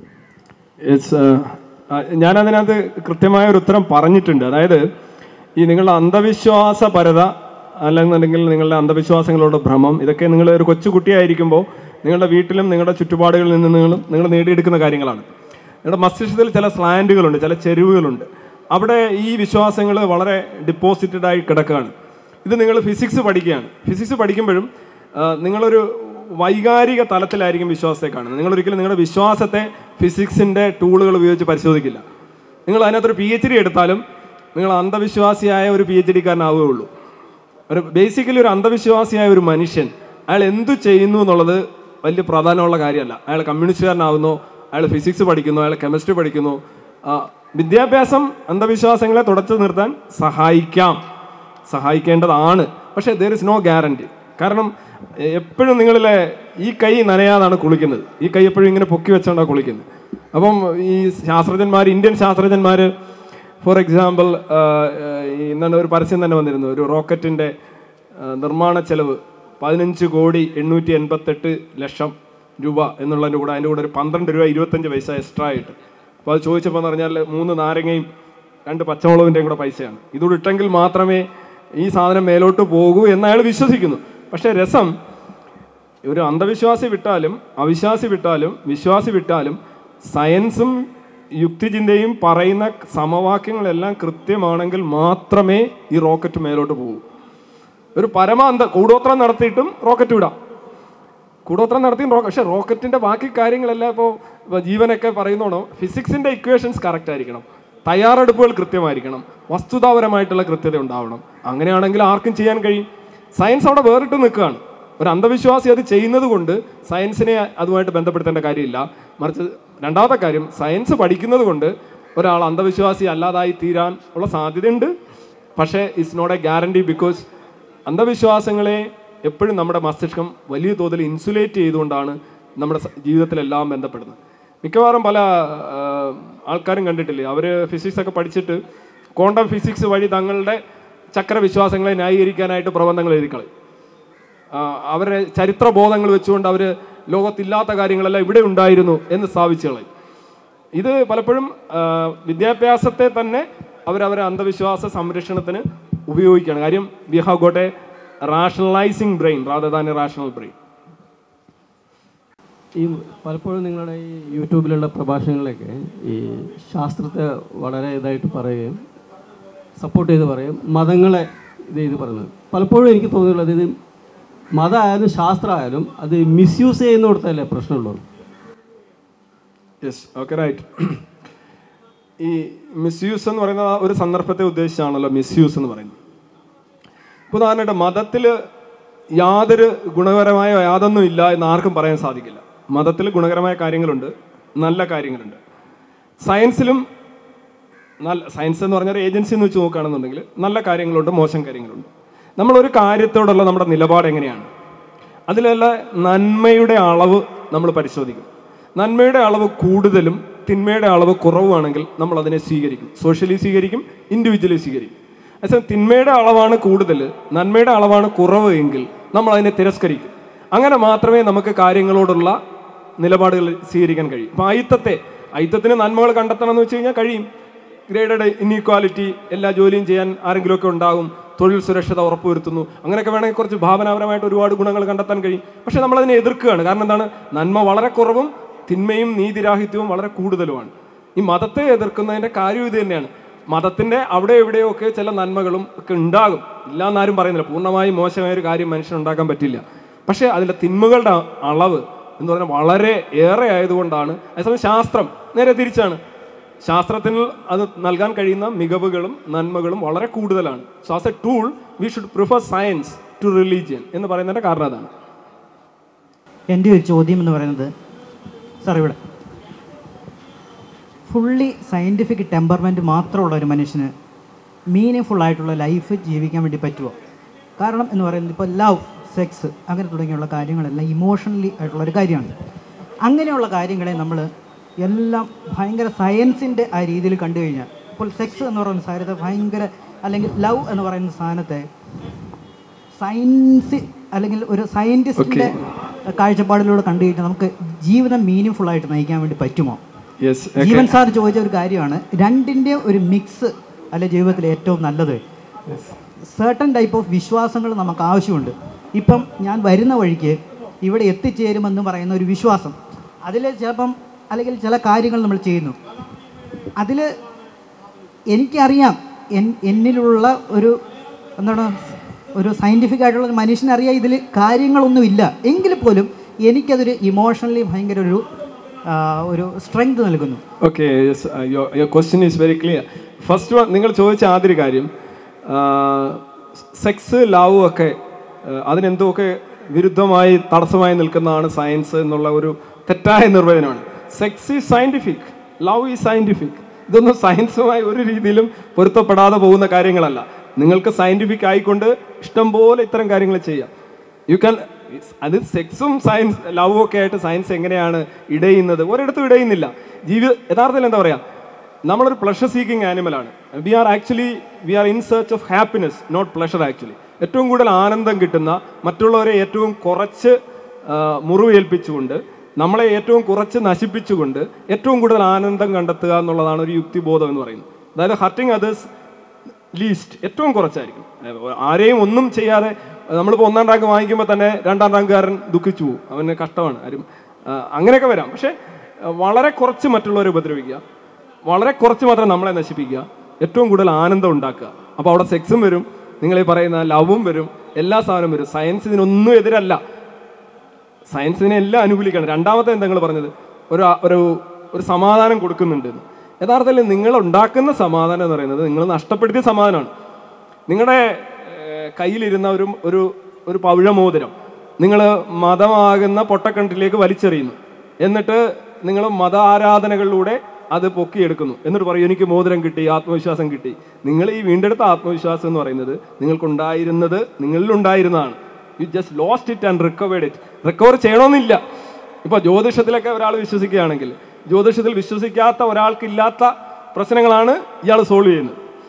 ഞാനതിനകത്ത് കൃത്യമായ ഒരു ഉത്തരം പറഞ്ഞിട്ടുണ്ട്. അതായത് ഈ നിങ്ങളുടെ അന്ധവിശ്വാസപരത അല്ലെന്നുണ്ടെങ്കിൽ നിങ്ങളുടെ അന്ധവിശ്വാസങ്ങളോട് ഭ്രമം, ഇതൊക്കെ നിങ്ങൾ ഒരു കൊച്ചുകുട്ടിയായിരിക്കുമ്പോൾ നിങ്ങളുടെ വീട്ടിലും നിങ്ങളുടെ ചുറ്റുപാടുകളിൽ നിന്ന് നിങ്ങൾ നിങ്ങൾ നേടിയെടുക്കുന്ന കാര്യങ്ങളാണ്. നിങ്ങളുടെ മസ്തിഷ്കത്തിൽ ചില സ്ലാൻഡുകളുണ്ട്, ചില ചെരിവുകളുണ്ട്. അവിടെ ഈ വിശ്വാസങ്ങൾ വളരെ ഡിപ്പോസിറ്റഡ് ആയി കിടക്കുകയാണ്. ഇത് നിങ്ങൾ ഫിസിക്സ് പഠിക്കുകയാണ്. ഫിസിക്സ് പഠിക്കുമ്പോഴും നിങ്ങളൊരു വൈകാരിക തലത്തിലായിരിക്കും വിശ്വാസത്തെ കാണുന്നത്. നിങ്ങളൊരിക്കലും നിങ്ങളുടെ വിശ്വാസത്തെ ഫിസിക്സിൻ്റെ ടൂളുകൾ ഉപയോഗിച്ച് പരിശോധിക്കില്ല. നിങ്ങൾ അതിനകത്തൊരു പി എച്ച് ഡി എടുത്താലും നിങ്ങൾ അന്ധവിശ്വാസിയായ ഒരു പി എച്ച് ഡിക്കാരനാവുകയുള്ളൂ. ഒരു ബേസിക്കലി ഒരു അന്ധവിശ്വാസിയായ ഒരു മനുഷ്യൻ അയാൾ എന്തു ചെയ്യുന്നു എന്നുള്ളത് വലിയ പ്രാധാന്യമുള്ള കാര്യമല്ല. അയാൾ കമ്മ്യൂണിസ്റ്റുകാരനാവുന്നു, അയാൾ ഫിസിക്സ് പഠിക്കുന്നു, അയാൾ കെമിസ്ട്രി പഠിക്കുന്നു. വിദ്യാഭ്യാസം അന്ധവിശ്വാസങ്ങളെ തുടച്ചു നിർത്താൻ സഹായിക്കാം, സഹായിക്കേണ്ടതാണ്. പക്ഷേ ദർ ഇസ് നോ ഗ്യാരണ്ടി. കാരണം എപ്പോഴും നിങ്ങളിലെ ഈ കൈ നനയാതാണ് കുളിക്കുന്നത്. ഈ കൈ എപ്പോഴും ഇങ്ങനെ പൊക്കി വെച്ചോണ്ടാണ് കുളിക്കുന്നത്. അപ്പം ഈ ശാസ്ത്രജ്ഞന്മാർ, ഇന്ത്യൻ ശാസ്ത്രജ്ഞന്മാർ ഫോർ എക്സാമ്പിൾ ഇന്നാണ് ഒരു പരസ്യം തന്നെ വന്നിരുന്നു. ഒരു റോക്കറ്റിൻ്റെ നിർമ്മാണ ചെലവ് പതിനഞ്ച് കോടി എണ്ണൂറ്റി എൺപത്തെട്ട് ലക്ഷം രൂപ എന്നുള്ളതിൻ്റെ കൂടെ അതിൻ്റെ കൂടെ ഒരു പന്ത്രണ്ട് രൂപ ഇരുപത്തഞ്ച് പൈസ എക്സ്ട്രാ ആയിട്ട്. അപ്പോൾ അത് ചോദിച്ചപ്പോൾ എന്ന് പറഞ്ഞാൽ മൂന്ന് നാരങ്ങയും രണ്ട് പച്ചമുളകിൻ്റെയും കൂടെ പൈസയാണ്. ഇതുകൂടെ ഇട്ടെങ്കിൽ മാത്രമേ ഈ സാധനം മേലോട്ട് പോകൂ എന്ന് അയാൾ വിശ്വസിക്കുന്നു. പക്ഷേ രസം, ഒരു അന്ധവിശ്വാസി വിട്ടാലും അവിശ്വാസി വിട്ടാലും വിശ്വാസി വിട്ടാലും സയൻസും യുക്തിചിന്തയും പറയുന്ന സമവാക്യങ്ങളെല്ലാം കൃത്യമാണെങ്കിൽ മാത്രമേ ഈ റോക്കറ്റ് മേലോട്ട് പോകൂ. ഒരു പരമാന്ത കൂടോത്രം നടത്തിയിട്ടും റോക്കറ്റ് വിടാം, കൂടോത്രം നടത്തിയും റോക്കറ്റ്. പക്ഷേ റോക്കറ്റിൻ്റെ ബാക്കി കാര്യങ്ങളെല്ലാം ഇപ്പോൾ ജീവനൊക്കെ പറയുന്നോണോ ഫിസിക്സിൻ്റെ ഇക്വേഷൻസ് കറക്റ്റ് ആയിരിക്കണം, തയ്യാറെടുപ്പുകൾ കൃത്യമായിരിക്കണം, വസ്തുതാപരമായിട്ടുള്ള കൃത്യത ഉണ്ടാവണം. അങ്ങനെയാണെങ്കിൽ ആർക്കും ചെയ്യാൻ കഴിയും. സയൻസ് അവിടെ വേറിട്ട് നിൽക്കുകയാണ്. ഒരു അന്ധവിശ്വാസി അത് ചെയ്യുന്നത് കൊണ്ട് സയൻസിനെ അതുമായിട്ട് ബന്ധപ്പെടുത്തേണ്ട കാര്യമില്ല. മറിച്ച് രണ്ടാമത്തെ കാര്യം, സയൻസ് പഠിക്കുന്നത് കൊണ്ട് ഒരാൾ അന്ധവിശ്വാസി അല്ലാതായി തീരാൻ ഉള്ള സാധ്യതയുണ്ട്. പക്ഷേ it's not a guarantee. Because അന്ധവിശ്വാസങ്ങളെ എപ്പോഴും നമ്മുടെ മസ്തിഷ്കം വലിയ തോതിൽ ഇൻസുലേറ്റ് ചെയ്തുകൊണ്ടാണ് നമ്മുടെ ജീവിതത്തിലെല്ലാം ബന്ധപ്പെടുന്നത്. മിക്കവാറും പല ആൾക്കാരും കണ്ടിട്ടില്ലേ, അവർ ഫിസിക്സ് ഒക്കെ പഠിച്ചിട്ട് ക്വാണ്ടം ഫിസിക്സ് വഴി തങ്ങളുടെ ചക്രവിശ്വാസങ്ങളെ ന്യായീകരിക്കാനായിട്ട് പ്രബന്ധങ്ങൾ എഴുതിക്കളയും. അവരുടെ ചരിത്രബോധങ്ങൾ വെച്ചുകൊണ്ട് അവർ ലോകത്തില്ലാത്ത കാര്യങ്ങളെല്ലാം ഇവിടെ ഉണ്ടായിരുന്നു എന്ന് സ്ഥാപിച്ചു കളയും. ഇത് പലപ്പോഴും വിദ്യാഭ്യാസത്തെ തന്നെ അവരവരെ അന്ധവിശ്വാസ സംരക്ഷണത്തിന് ഉപയോഗിക്കുകയാണ്. കാര്യം we have got a rationalising brain rather than a rational brain.
ഈ പലപ്പോഴും നിങ്ങളുടെ ഈ യൂട്യൂബിലുള്ള പ്രഭാഷണങ്ങളൊക്കെ ഈ ശാസ്ത്രത്തെ വളരെ ഇതായിട്ട് പറയുകയും സപ്പോർട്ട് ചെയ്ത് പറയും, മതങ്ങളെ ഇത് ചെയ്ത് പറയുന്നത്. പലപ്പോഴും എനിക്ക് തോന്നിയുള്ളത് ഇത് മതമായാലും ശാസ്ത്രമായാലും അത് മിസ്യൂസ് ചെയ്യുന്നിടത്തല്ലേ പ്രശ്നമുള്ളത്.
Yes, okay, right. ഈ മിസ്യൂസ് എന്ന് പറയുന്ന ഒരു സന്ദർഭത്തെ ഉദ്ദേശിച്ചാണല്ലോ മിസ്യൂസ് എന്ന് പറയുന്നത്. ഇപ്പോൾ ഉദാഹരണമായിട്ട് മതത്തിൽ യാതൊരു ഗുണകരമായ യാതൊന്നും ഇല്ല എന്ന് ആർക്കും പറയാൻ സാധിക്കില്ല. മതത്തിൽ ഗുണകരമായ കാര്യങ്ങളുണ്ട്, നല്ല കാര്യങ്ങളുണ്ട്. സയൻസിലും നല്ല സയൻസ് എന്ന് പറഞ്ഞാൽ ഏജൻസി എന്ന് വെച്ച് നോക്കുകയാണെന്നുണ്ടെങ്കിൽ നല്ല കാര്യങ്ങളുണ്ട്, മോശം കാര്യങ്ങളുണ്ട്. നമ്മളൊരു കാര്യത്തോടുള്ള നമ്മുടെ നിലപാട് എങ്ങനെയാണ്, അതിലുള്ള നന്മയുടെ അളവ് നമ്മൾ പരിശോധിക്കും. നന്മയുടെ അളവ് കൂടുതലും തിന്മയുടെ അളവ് കുറവുമാണെങ്കിൽ നമ്മൾ അതിനെ സ്വീകരിക്കും. സോഷ്യലി സ്വീകരിക്കും, ഇൻഡിവിജ്വലി സ്വീകരിക്കും. അതേസമയം തിന്മയുടെ അളവാണ് കൂടുതൽ, നന്മയുടെ അളവാണ് കുറവ് എങ്കിൽ നമ്മൾ അതിനെ തിരസ്കരിക്കും. അങ്ങനെ മാത്രമേ നമുക്ക് കാര്യങ്ങളോടുള്ള നിലപാടുകൾ സ്വീകരിക്കാൻ കഴിയും. അപ്പോൾ അയിത്തത്തെ അയിത്തത്തിന് നന്മകൾ കണ്ടെത്തണം എന്ന് വെച്ച് കഴിഞ്ഞാൽ കഴിയും. ഗ്രേഡഡ് ഇൻഇക്വാലിറ്റി, എല്ലാ ജോലിയും ചെയ്യാൻ ആരെങ്കിലുമൊക്കെ ഉണ്ടാകും, തൊഴിൽ സുരക്ഷത ഉറപ്പുവരുത്തുന്നു, അങ്ങനെയൊക്കെ വേണമെങ്കിൽ കുറച്ച് ഭാവനാപരമായിട്ട് ഒരുപാട് ഗുണങ്ങൾ കണ്ടെത്താൻ കഴിയും. പക്ഷെ നമ്മളതിനെ എതിർക്കുകയാണ്. കാരണം എന്താണ്? നന്മ വളരെ കുറവും തിന്മയും നീതിരാഹിത്യവും വളരെ കൂടുതലുമാണ്. ഈ മതത്തെ എതിർക്കുന്നതിൻ്റെ കാര്യം ഇത് തന്നെയാണ്. മതത്തിൻ്റെ അവിടെ എവിടെയൊക്കെ ചില നന്മകളും ഒക്കെ ഉണ്ടാകും, ഇല്ല എന്നാരും പറയുന്നില്ല. പൂർണ്ണമായും മോശമായ ഒരു കാര്യം മനുഷ്യൻ ഉണ്ടാക്കാൻ പറ്റില്ല. പക്ഷേ അതിൻ്റെ തിന്മകളുടെ അളവ് എന്ന് പറഞ്ഞാൽ വളരെ ഏറെ ആയതുകൊണ്ടാണ്. അതേസമയം ശാസ്ത്രം നേരെ തിരിച്ചാണ്. ശാസ്ത്രത്തിന് അത് നൽകാൻ കഴിയുന്ന മികവുകളും നന്മകളും വളരെ കൂടുതലാണ്. So as a tool we should prefer science to religion എന്ന് പറയുന്നതിൻ്റെ കാരണം അതാണ്.
എൻ്റെ ഒരു ചോദ്യം എന്ന് പറയുന്നത്, സാർ ഇവിടെ ഫുള്ളി സയൻറ്റിഫിക് ടെമ്പർമെൻറ്റ് മാത്രമുള്ള ഒരു മനുഷ്യന് മീനിങ് ഫുള്ളായിട്ടുള്ള ലൈഫ് ജീവിക്കാൻ വേണ്ടി പറ്റുമോ? കാരണം എന്ന് പറയുന്നത് ഇപ്പോൾ ലവ്, സെക്സ് അങ്ങനെ തുടങ്ങിയുള്ള കാര്യങ്ങളെല്ലാം ഇമോഷണലി ആയിട്ടുള്ളൊരു കാര്യമാണ്. അങ്ങനെയുള്ള കാര്യങ്ങളെ നമ്മൾ എല്ലാം ഭയങ്കര സയൻസിൻ്റെ ആ രീതിയിൽ കണ്ടു കഴിഞ്ഞാൽ, ഇപ്പോൾ സെക്സ് എന്ന് പറയുന്ന സാധനത്തെ ഭയങ്കര, അല്ലെങ്കിൽ ലവ് എന്ന് പറയുന്ന സാധനത്തെ സയൻസ് അല്ലെങ്കിൽ ഒരു സയൻറ്റിസ്റ്റിൻ്റെ കാഴ്ചപ്പാടിലൂടെ കണ്ടു കഴിഞ്ഞാൽ നമുക്ക് ജീവിതം മീനിങ് ഫുള്ളായിട്ട് നയിക്കാൻ വേണ്ടി പറ്റുമോ? ജീവൻ സാർ ചോദിച്ച ഒരു കാര്യമാണ്, രണ്ടിൻ്റെ ഒരു മിക്സ് അല്ലെ ജീവിതത്തിൽ ഏറ്റവും നല്ലത്. സർട്ടൺ ടൈപ്പ് ഓഫ് വിശ്വാസങ്ങൾ നമുക്ക് ആവശ്യമുണ്ട്. ഇപ്പം ഞാൻ വരുന്ന വഴിക്ക് ഇവിടെ എത്തിച്ചേരുമെന്ന് പറയുന്ന ഒരു വിശ്വാസം, അതിൽ ചിലപ്പം അല്ലെങ്കിൽ ചില കാര്യങ്ങൾ നമ്മൾ ചെയ്യുന്നു, അതിൽ എനിക്കറിയാം എൻ എന്നിലുള്ള ഒരു എന്താണ് ഒരു സയൻറ്റിഫിക് ആയിട്ടുള്ള ഒരു മനുഷ്യനറിയാം ഇതിൽ കാര്യങ്ങളൊന്നുമില്ല എങ്കിൽ പോലും എനിക്കതൊരു ഇമോഷണലി ഭയങ്കര ഒരു ഒരു സ്ട്രെങ്ത് നൽകുന്നു.
Okay, your question is very clear. First one, നിങ്ങൾ ചോദിച്ച ആദ്യ കാര്യം, സെക്സ് ലവ് ഒക്കെ അതിനെന്തൊക്കെ വിരുദ്ധമായി തടസ്സമായി നിൽക്കുന്നതാണ് സയൻസ് എന്നുള്ള ഒരു തെറ്റായ നിർവചനമാണ്. Sex is scientific, love is scientific. ഇതൊന്നും സയൻസുമായി ഒരു രീതിയിലും പൊരുത്തപ്പെടാതെ പോകുന്ന കാര്യങ്ങളല്ല. നിങ്ങൾക്ക് സയൻറ്റിഫിക് ആയിക്കൊണ്ട് ഇഷ്ടംപോലെ ഇത്തരം കാര്യങ്ങൾ ചെയ്യാം. യു ക്യാൻ, അത് സെക്സും സയൻസ് ലവും ഒക്കെ ആയിട്ട് സയൻസ് എങ്ങനെയാണ് ഇടയുന്നത്? ഒരിടത്തും ഇടയുന്നില്ല. ജീവിത യഥാർത്ഥത്തിൽ എന്താ പറയുക, നമ്മളൊരു പ്ലഷർ സീക്കിംഗ് ആനിമലാണ്. We are actually we are in search of happiness, not pleasure. Actually ഏറ്റവും കൂടുതൽ ആനന്ദം കിട്ടുന്ന, മറ്റുള്ളവരെ ഏറ്റവും കുറച്ച് മുറിവേൽപ്പിച്ചുകൊണ്ട്, നമ്മളെ ഏറ്റവും കുറച്ച് നശിപ്പിച്ചുകൊണ്ട് ഏറ്റവും കൂടുതൽ ആനന്ദം കണ്ടെത്തുക എന്നുള്ളതാണ് ഒരു യുക്തിബോധം എന്ന് പറയുന്നത്. അതായത് ഹർട്ടിങ് അതേഴ്സ് ലീസ്റ്റ്, ഏറ്റവും കുറച്ചായിരിക്കും. ആരെയും ഒന്നും ചെയ്യാതെ, നമ്മളിപ്പോൾ ഒന്നാം റാങ്ക് വാങ്ങിക്കുമ്പോൾ തന്നെ രണ്ടാം റാങ്കുകാരൻ ദുഃഖിച്ചു പോകും, അവന് കഷ്ടമാണ്, ആരും അങ്ങനെയൊക്കെ വരാം. പക്ഷേ വളരെ കുറച്ച് മറ്റുള്ളവരെ ഉപദ്രവിക്കുക, വളരെ കുറച്ച് മാത്രം നമ്മളെ നശിപ്പിക്കുക, ഏറ്റവും കൂടുതൽ ആനന്ദം ഉണ്ടാക്കുക. അപ്പോൾ അവിടെ സെക്സും വരും, നിങ്ങൾ ഈ പറയുന്ന ലവും വരും, എല്ലാ സാധനവും വരും. സയൻസ് ഇതിനൊന്നും എതിരല്ല, സയൻസിനെ എല്ലാം അനുകൂലിക്കണം. രണ്ടാമത്തെ എന്താ നിങ്ങൾ പറഞ്ഞത്, ഒരു ഒരു ഒരു സമാധാനം കൊടുക്കുന്നുണ്ട്. യഥാർത്ഥത്തിൽ നിങ്ങൾ ഉണ്ടാക്കുന്ന സമാധാനം എന്ന് പറയുന്നത് നിങ്ങൾ നഷ്ടപ്പെടുത്തിയ സമാധാനമാണ്. നിങ്ങളുടെ കയ്യിലിരുന്ന ഒരു ഒരു ഒരു പവിഴമോതിരം നിങ്ങൾ മതമാകുന്ന പൊട്ടക്കിണറ്റിലേക്ക് വലിച്ചെറിയുന്നു. എന്നിട്ട് നിങ്ങൾ മത ആരാധനകളിലൂടെ അത് പൊക്കിയെടുക്കുന്നു. എന്നിട്ട് പറയും എനിക്ക് മോതിരം കിട്ടി, ആത്മവിശ്വാസം കിട്ടി. നിങ്ങൾ ഈ വീണ്ടെടുത്ത ആത്മവിശ്വാസം എന്ന് പറയുന്നത് നിങ്ങൾക്കുണ്ടായിരുന്നത് നിങ്ങളിലുണ്ടായിരുന്നതാണ്. You just lost it and recovered it. Recover ചെയ്യണമെന്നില്ല. ഇപ്പോൾ ജ്യോതിഷത്തിലൊക്കെ ഒരാൾ വിശ്വസിക്കുകയാണെങ്കിൽ, ജ്യോതിഷത്തിൽ വിശ്വസിക്കാത്ത ഒരാൾക്കില്ലാത്ത പ്രശ്നങ്ങളാണ് ഇയാൾ സോൾവ് ചെയ്യുന്നത്.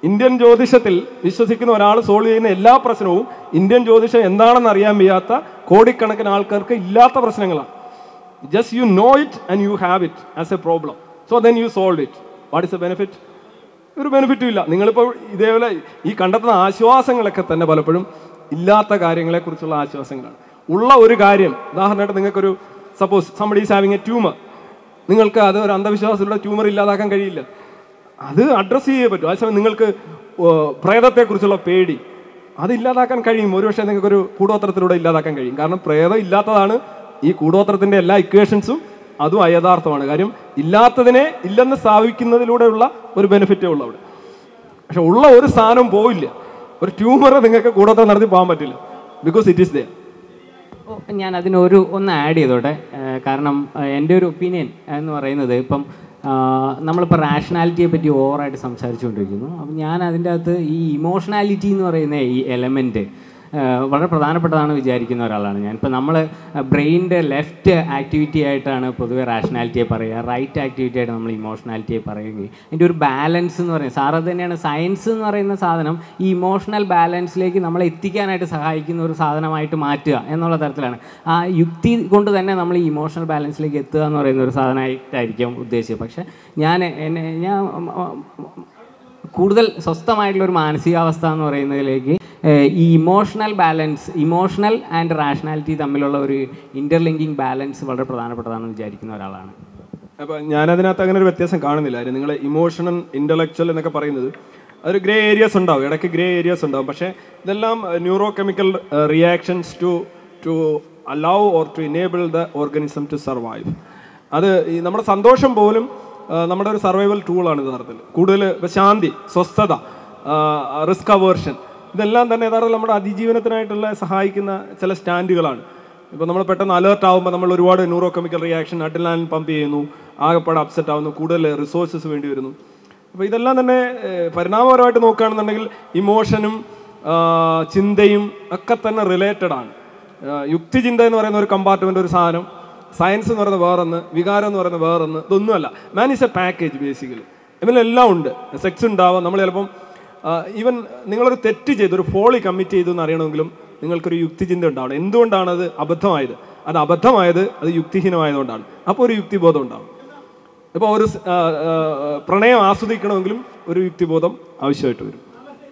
ഇന്ത്യൻ ജ്യോതിഷത്തിൽ വിശ്വസിക്കുന്ന ഒരാൾ സോൾവ് ചെയ്യുന്ന എല്ലാ പ്രശ്നവും ഇന്ത്യൻ ജ്യോതിഷം എന്താണെന്ന് അറിയാൻ വയ്യാത്ത കോടിക്കണക്കിന് ആൾക്കാർക്ക് ഇല്ലാത്ത പ്രശ്നങ്ങളാണ്. Just you know it and you have it as a problem, so then you solve it. What is a benefit? ഒരു ബെനിഫിറ്റും ഇല്ല. നിങ്ങളിപ്പോൾ ഇതേപോലെ ഈ കണ്ടെത്തുന്ന ആശ്വാസങ്ങളൊക്കെ തന്നെ പലപ്പോഴും ഇല്ലാത്ത കാര്യങ്ങളെക്കുറിച്ചുള്ള ആശ്വാസങ്ങളാണ്. ഉള്ള ഒരു കാര്യം, ഉദാഹരണമായിട്ട് നിങ്ങൾക്കൊരു suppose somebody is having a tumour, നിങ്ങൾക്ക് അത് ഒരു അന്ധവിശ്വാസത്തിലൂടെ ട്യൂമർ ഇല്ലാതാക്കാൻ കഴിയില്ല. അത് അഡ്രസ്സ് ചെയ്യേ പറ്റും. അതേസമയം നിങ്ങൾക്ക് പ്രേതത്തെക്കുറിച്ചുള്ള പേടി, അത് ഇല്ലാതാക്കാൻ കഴിയും. ഒരുപക്ഷെ നിങ്ങൾക്കൊരു കൂടോത്രത്തിലൂടെ ഇല്ലാതാക്കാൻ കഴിയും. കാരണം പ്രേതം ഇല്ലാത്തതാണ് ഈ കൂടോത്രത്തിൻ്റെ എല്ലാ ഇക്വേഷൻസും, അതും അയഥാർത്ഥമാണ്. കാര്യം ഇല്ലാത്തതിനെ ഇല്ലെന്ന് സ്ഥാപിക്കുന്നതിലൂടെയുള്ള ഒരു ബെനിഫിറ്റേ ഉള്ളൂ അവിടെ. പക്ഷെ ഉള്ള ഒരു സാധനവും പോവില്ല. ഒരു ട്യൂമർ നിങ്ങൾക്ക് കൂടോത്രം നടത്തി പോകാൻ പറ്റില്ല, ബിക്കോസ് ഇറ്റ് ഈസ് ദെയർ.
ഞാൻ അതിനൊരു ഒന്ന് ആഡ് ചെയ്തോട്ടെ. കാരണം എൻ്റെ ഒരു ഒപ്പീനിയൻ എന്ന് പറയുന്നത്, ഇപ്പം നമ്മളിപ്പോൾ റാഷണാലിറ്റിയെ പറ്റി ഓവറായിട്ട് സംസാരിച്ചുകൊണ്ടിരിക്കുന്നു. അപ്പം ഞാൻ അതിൻ്റെ അകത്ത് ഈ ഇമോഷണാലിറ്റി എന്ന് പറയുന്ന ഈ എലമെൻറ്റ് വളരെ പ്രധാനപ്പെട്ടതാണ് വിചാരിക്കുന്ന ഒരാളാണ് ഞാൻ. ഇപ്പോൾ നമ്മൾ ബ്രെയിനിൻ്റെ ലെഫ്റ്റ് ആക്ടിവിറ്റി ആയിട്ടാണ് പൊതുവെ റാഷണാലിറ്റിയെ പറയുക, റൈറ്റ് ആക്ടിവിറ്റി ആയിട്ട് നമ്മൾ ഇമോഷണാലിറ്റിയെ പറയുകയും അതിൻ്റെ ഒരു ബാലൻസ് എന്ന് പറയുന്നത്, സാർ അത് തന്നെയാണ് സയൻസ് എന്ന് പറയുന്ന സാധനം ഈ ഇമോഷണൽ ബാലൻസിലേക്ക് നമ്മളെ എത്തിക്കാനായിട്ട് സഹായിക്കുന്ന ഒരു സാധനമായിട്ട് മാറ്റുക എന്നുള്ള തരത്തിലാണ്. ആ യുക്തി കൊണ്ട് തന്നെ നമ്മൾ ഈ ഇമോഷണൽ ബാലൻസിലേക്ക് എത്തുക എന്ന് പറയുന്ന ഒരു സാധനമായിട്ടായിരിക്കും ഉദ്ദേശിച്ചത്. പക്ഷേ ഞാൻ എന്നെ ഞാൻ കൂടുതൽ സ്വസ്ഥമായിട്ടുള്ളൊരു മാനസികാവസ്ഥ എന്ന് പറയുന്നതിലേക്ക് ഈ emotional balance, emotional and rationality തമ്മിലുള്ള ഒരു ഇൻ്റർലിങ്കിങ് ബാലൻസ് വളരെ പ്രധാനപ്പെട്ടതാണെന്ന് വിചാരിക്കുന്ന ഒരാളാണ്.
അപ്പോൾ ഞാനതിനകത്ത് അങ്ങനെ ഒരു വ്യത്യാസം കാണുന്നില്ല. കാര്യം നിങ്ങൾ ഇമോഷണൽ ഇൻ്റലക്ച്വൽ എന്നൊക്കെ പറയുന്നത് അതൊരു ഗ്രേ ഏരിയാസ് ഉണ്ടാവും, ഇടയ്ക്ക് ഗ്രേ ഏരിയാസ് ഉണ്ടാവും. പക്ഷേ ഇതെല്ലാം neuro chemical reactions to to allow or to enable the organism to survive. അത് ഈ നമ്മുടെ സന്തോഷം പോലും നമ്മുടെ ഒരു സർവൈവൽ ടൂളാണ് യഥാർത്ഥത്തിൽ. കൂടുതൽ ശാന്തി, സ്വസ്ഥത, റിസ്ക് അവേർഷൻ, ഇതെല്ലാം തന്നെ യഥാർത്ഥത്തിൽ നമ്മുടെ അതിജീവനത്തിനായിട്ടുള്ള സഹായിക്കുന്ന ചില സ്റ്റാൻഡുകളാണ്. ഇപ്പോൾ നമ്മൾ പെട്ടെന്ന് അലേർട്ട് ആകുമ്പോൾ നമ്മൾ ഒരുപാട് neuro chemical reaction, adrenaline pump ചെയ്യുന്നു, ആകെപ്പാടെ അപ്സെറ്റ് ആവുന്നു, കൂടുതൽ റിസോഴ്സസ് വേണ്ടി വരുന്നു. അപ്പോൾ ഇതെല്ലാം തന്നെ പരിണാമപരമായിട്ട് നോക്കുകയാണെന്നുണ്ടെങ്കിൽ ഇമോഷനും ചിന്തയും ഒക്കെ തന്നെ റിലേറ്റഡ് ആണ്. യുക്തിചിന്ത എന്ന് പറയുന്ന ഒരു കമ്പാർട്ട്മെൻ്റ്, ഒരു സാധനം, സയൻസ് എന്ന് പറയുന്നത് വേറൊന്ന്, വികാരം എന്ന് പറയുന്നത് വേറൊന്ന്, ഇതൊന്നുമല്ല. Man is a package basically. ഇതിലെല്ലാം ഉണ്ട്. സെക്സ് ഉണ്ടാവാം, നമ്മൾ ചിലപ്പം ഈവൻ നിങ്ങളൊരു തെറ്റ് ചെയ്ത് ഒരു ഫോളി കമ്മിറ്റ് ചെയ്തു എന്ന് അറിയണമെങ്കിലും നിങ്ങൾക്കൊരു യുക്തിചിന്ത ഉണ്ടാവണം. എന്തുകൊണ്ടാണത് അബദ്ധമായത്? അത് അബദ്ധമായത് അത് യുക്തിഹീനമായതുകൊണ്ടാണ്. അപ്പോൾ ഒരു യുക്തിബോധം ഉണ്ടാവും. ഇപ്പോൾ ഒരു പ്രണയം ആസ്വദിക്കണമെങ്കിലും ഒരു യുക്തിബോധം ആവശ്യമായിട്ട് വരും.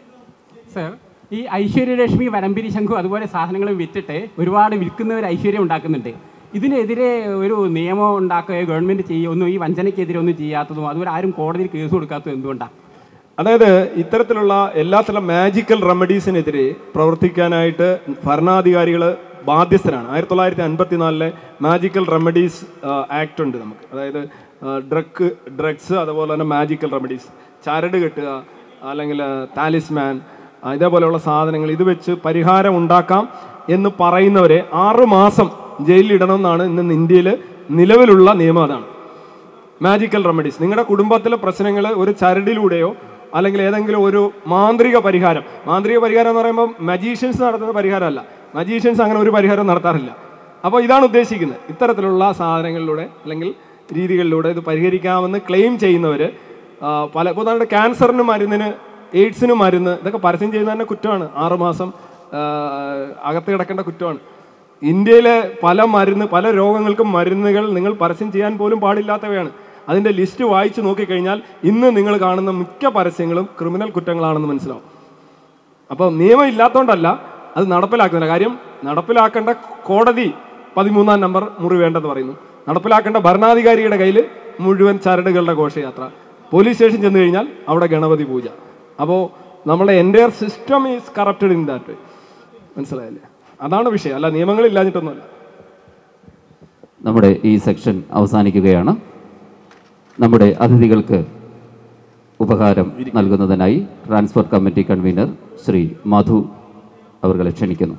സർ, ഈ ഐശ്വര്യലക്ഷ്മി, വരമ്പിരി ശംഖു അതുപോലെ സാധനങ്ങൾ വിറ്റിട്ട് ഒരുപാട് വിൽക്കുന്നവർ ഐശ്വര്യം ഉണ്ടാക്കുന്നുണ്ട്. ഇതിനെതിരെ ഒരു നിയമം ഉണ്ടാക്കുകയോ ഗവൺമെൻറ് ചെയ്യുകയോ ഒന്നും, ഈ വഞ്ചനയ്ക്കെതിരെ ഒന്നും ചെയ്യാത്തതും അതുപോലെ ആരും കോടതിയിൽ കേസ് കൊടുക്കാത്തതും എന്തുകൊണ്ടാണ്?
അതായത് ഇത്തരത്തിലുള്ള എല്ലാത്തരം മാജിക്കൽ റെമഡീസിനെതിരെ പ്രവർത്തിക്കാനായിട്ട് ഭരണാധികാരികൾ ബാധ്യസ്ഥരാണ്. ആയിരത്തി തൊള്ളായിരത്തി അൻപത്തി നാലിലെ മാജിക്കൽ റെമഡീസ് ആക്ട് ഉണ്ട് നമുക്ക്. അതായത് ഡ്രഗ് ഡ്രഗ്സ് അതുപോലെ തന്നെ മാജിക്കൽ റെമഡീസ്, ചരട് കെട്ടുക അല്ലെങ്കിൽ താലിസ്മാൻ, ഇതേപോലെയുള്ള സാധനങ്ങൾ, ഇത് വെച്ച് പരിഹാരം ഉണ്ടാക്കാം എന്ന് പറയുന്നവരെ ആറു മാസം ജയിലിലിടണമെന്നാണ് ഇന്ന് ഇന്ത്യയിൽ നിലവിലുള്ള നിയമം. അതാണ് മാജിക്കൽ റെമഡീസ്. നിങ്ങളുടെ കുടുംബത്തിലെ പ്രശ്നങ്ങൾ ഒരു ചരടിലൂടെയോ അല്ലെങ്കിൽ ഏതെങ്കിലും ഒരു മാന്ത്രിക പരിഹാരം, മാന്ത്രിക പരിഹാരം എന്ന് പറയുമ്പോൾ മജീഷ്യൻസ് നടത്തുന്ന പരിഹാരമല്ല, മജീഷ്യൻസ് അങ്ങനെ ഒരു പരിഹാരം നടത്താറില്ല. അപ്പോൾ ഇതാണ് ഉദ്ദേശിക്കുന്നത്. ഇത്തരത്തിലുള്ള സാധനങ്ങളിലൂടെ അല്ലെങ്കിൽ രീതികളിലൂടെ ഇത് പരിഹരിക്കാമെന്ന് ക്ലെയിം ചെയ്യുന്നവർ പല, ഇപ്പോൾ നമ്മുടെ ക്യാൻസറിന് മരുന്നിന്, എയ്ഡ്സിന് മരുന്ന്, ഇതൊക്കെ പരസ്യം ചെയ്യുന്നത് തന്നെ കുറ്റമാണ്. ആറുമാസം അകത്ത് കിടക്കേണ്ട കുറ്റമാണ്. ഇന്ത്യയിലെ പല മരുന്ന്, പല രോഗങ്ങൾക്കും മരുന്നുകൾ നിങ്ങൾ പരസ്യം ചെയ്യാൻ പോലും പാടില്ലാത്തവയാണ്. അതിൻ്റെ ലിസ്റ്റ് വായിച്ച് നോക്കിക്കഴിഞ്ഞാൽ ഇന്ന് നിങ്ങൾ കാണുന്ന മിക്ക പരസ്യങ്ങളും ക്രിമിനൽ കുറ്റങ്ങളാണെന്ന് മനസ്സിലാവും. അപ്പോൾ നിയമം ഇല്ലാത്തതുകൊണ്ടല്ല, അത് നടപ്പിലാക്കുന്നില്ല. കാര്യം നടപ്പിലാക്കേണ്ട കോടതി പതിമൂന്നാം നമ്പർ മുറി വേണ്ടെന്ന് പറയുന്നു. നടപ്പിലാക്കേണ്ട ഭരണാധികാരിയുടെ കയ്യിൽ മുഴുവൻ ചരടുകളുടെ ഘോഷയാത്ര. പോലീസ് സ്റ്റേഷൻ ചെന്ന് കഴിഞ്ഞാൽ അവിടെ ഗണപതി പൂജ. അപ്പോൾ നമ്മളെ entire system is corrupted in that way. മനസ്സിലായില്ലേ? അതാണ് വിഷയം, അല്ല നിയമങ്ങളില്ലാഞ്ഞിട്ടൊന്നുമല്ല.
നമ്മുടെ ഈ സെക്ഷൻ അവസാനിക്കുകയാണ്. നമ്മുടെ അതിഥികൾക്ക് ഉപഹാരം നൽകുന്നതിനായി transport committee convener Shri Madhu അവർകളെ ക്ഷണിക്കുന്നു.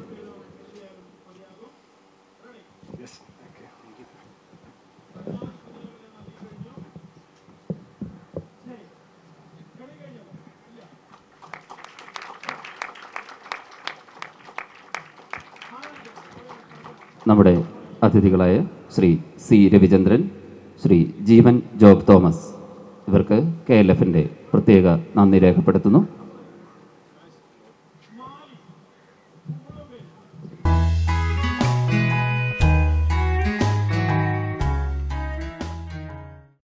നമ്മുടെ അതിഥികളായ ശ്രീ സി രവിചന്ദ്രൻ, ശ്രീ ജീവൻ ജോബ് തോമസ് ഇവർക്ക് കെ എൽ എഫിൻ്റെ പ്രത്യേക നന്ദി രേഖപ്പെടുത്തുന്നു.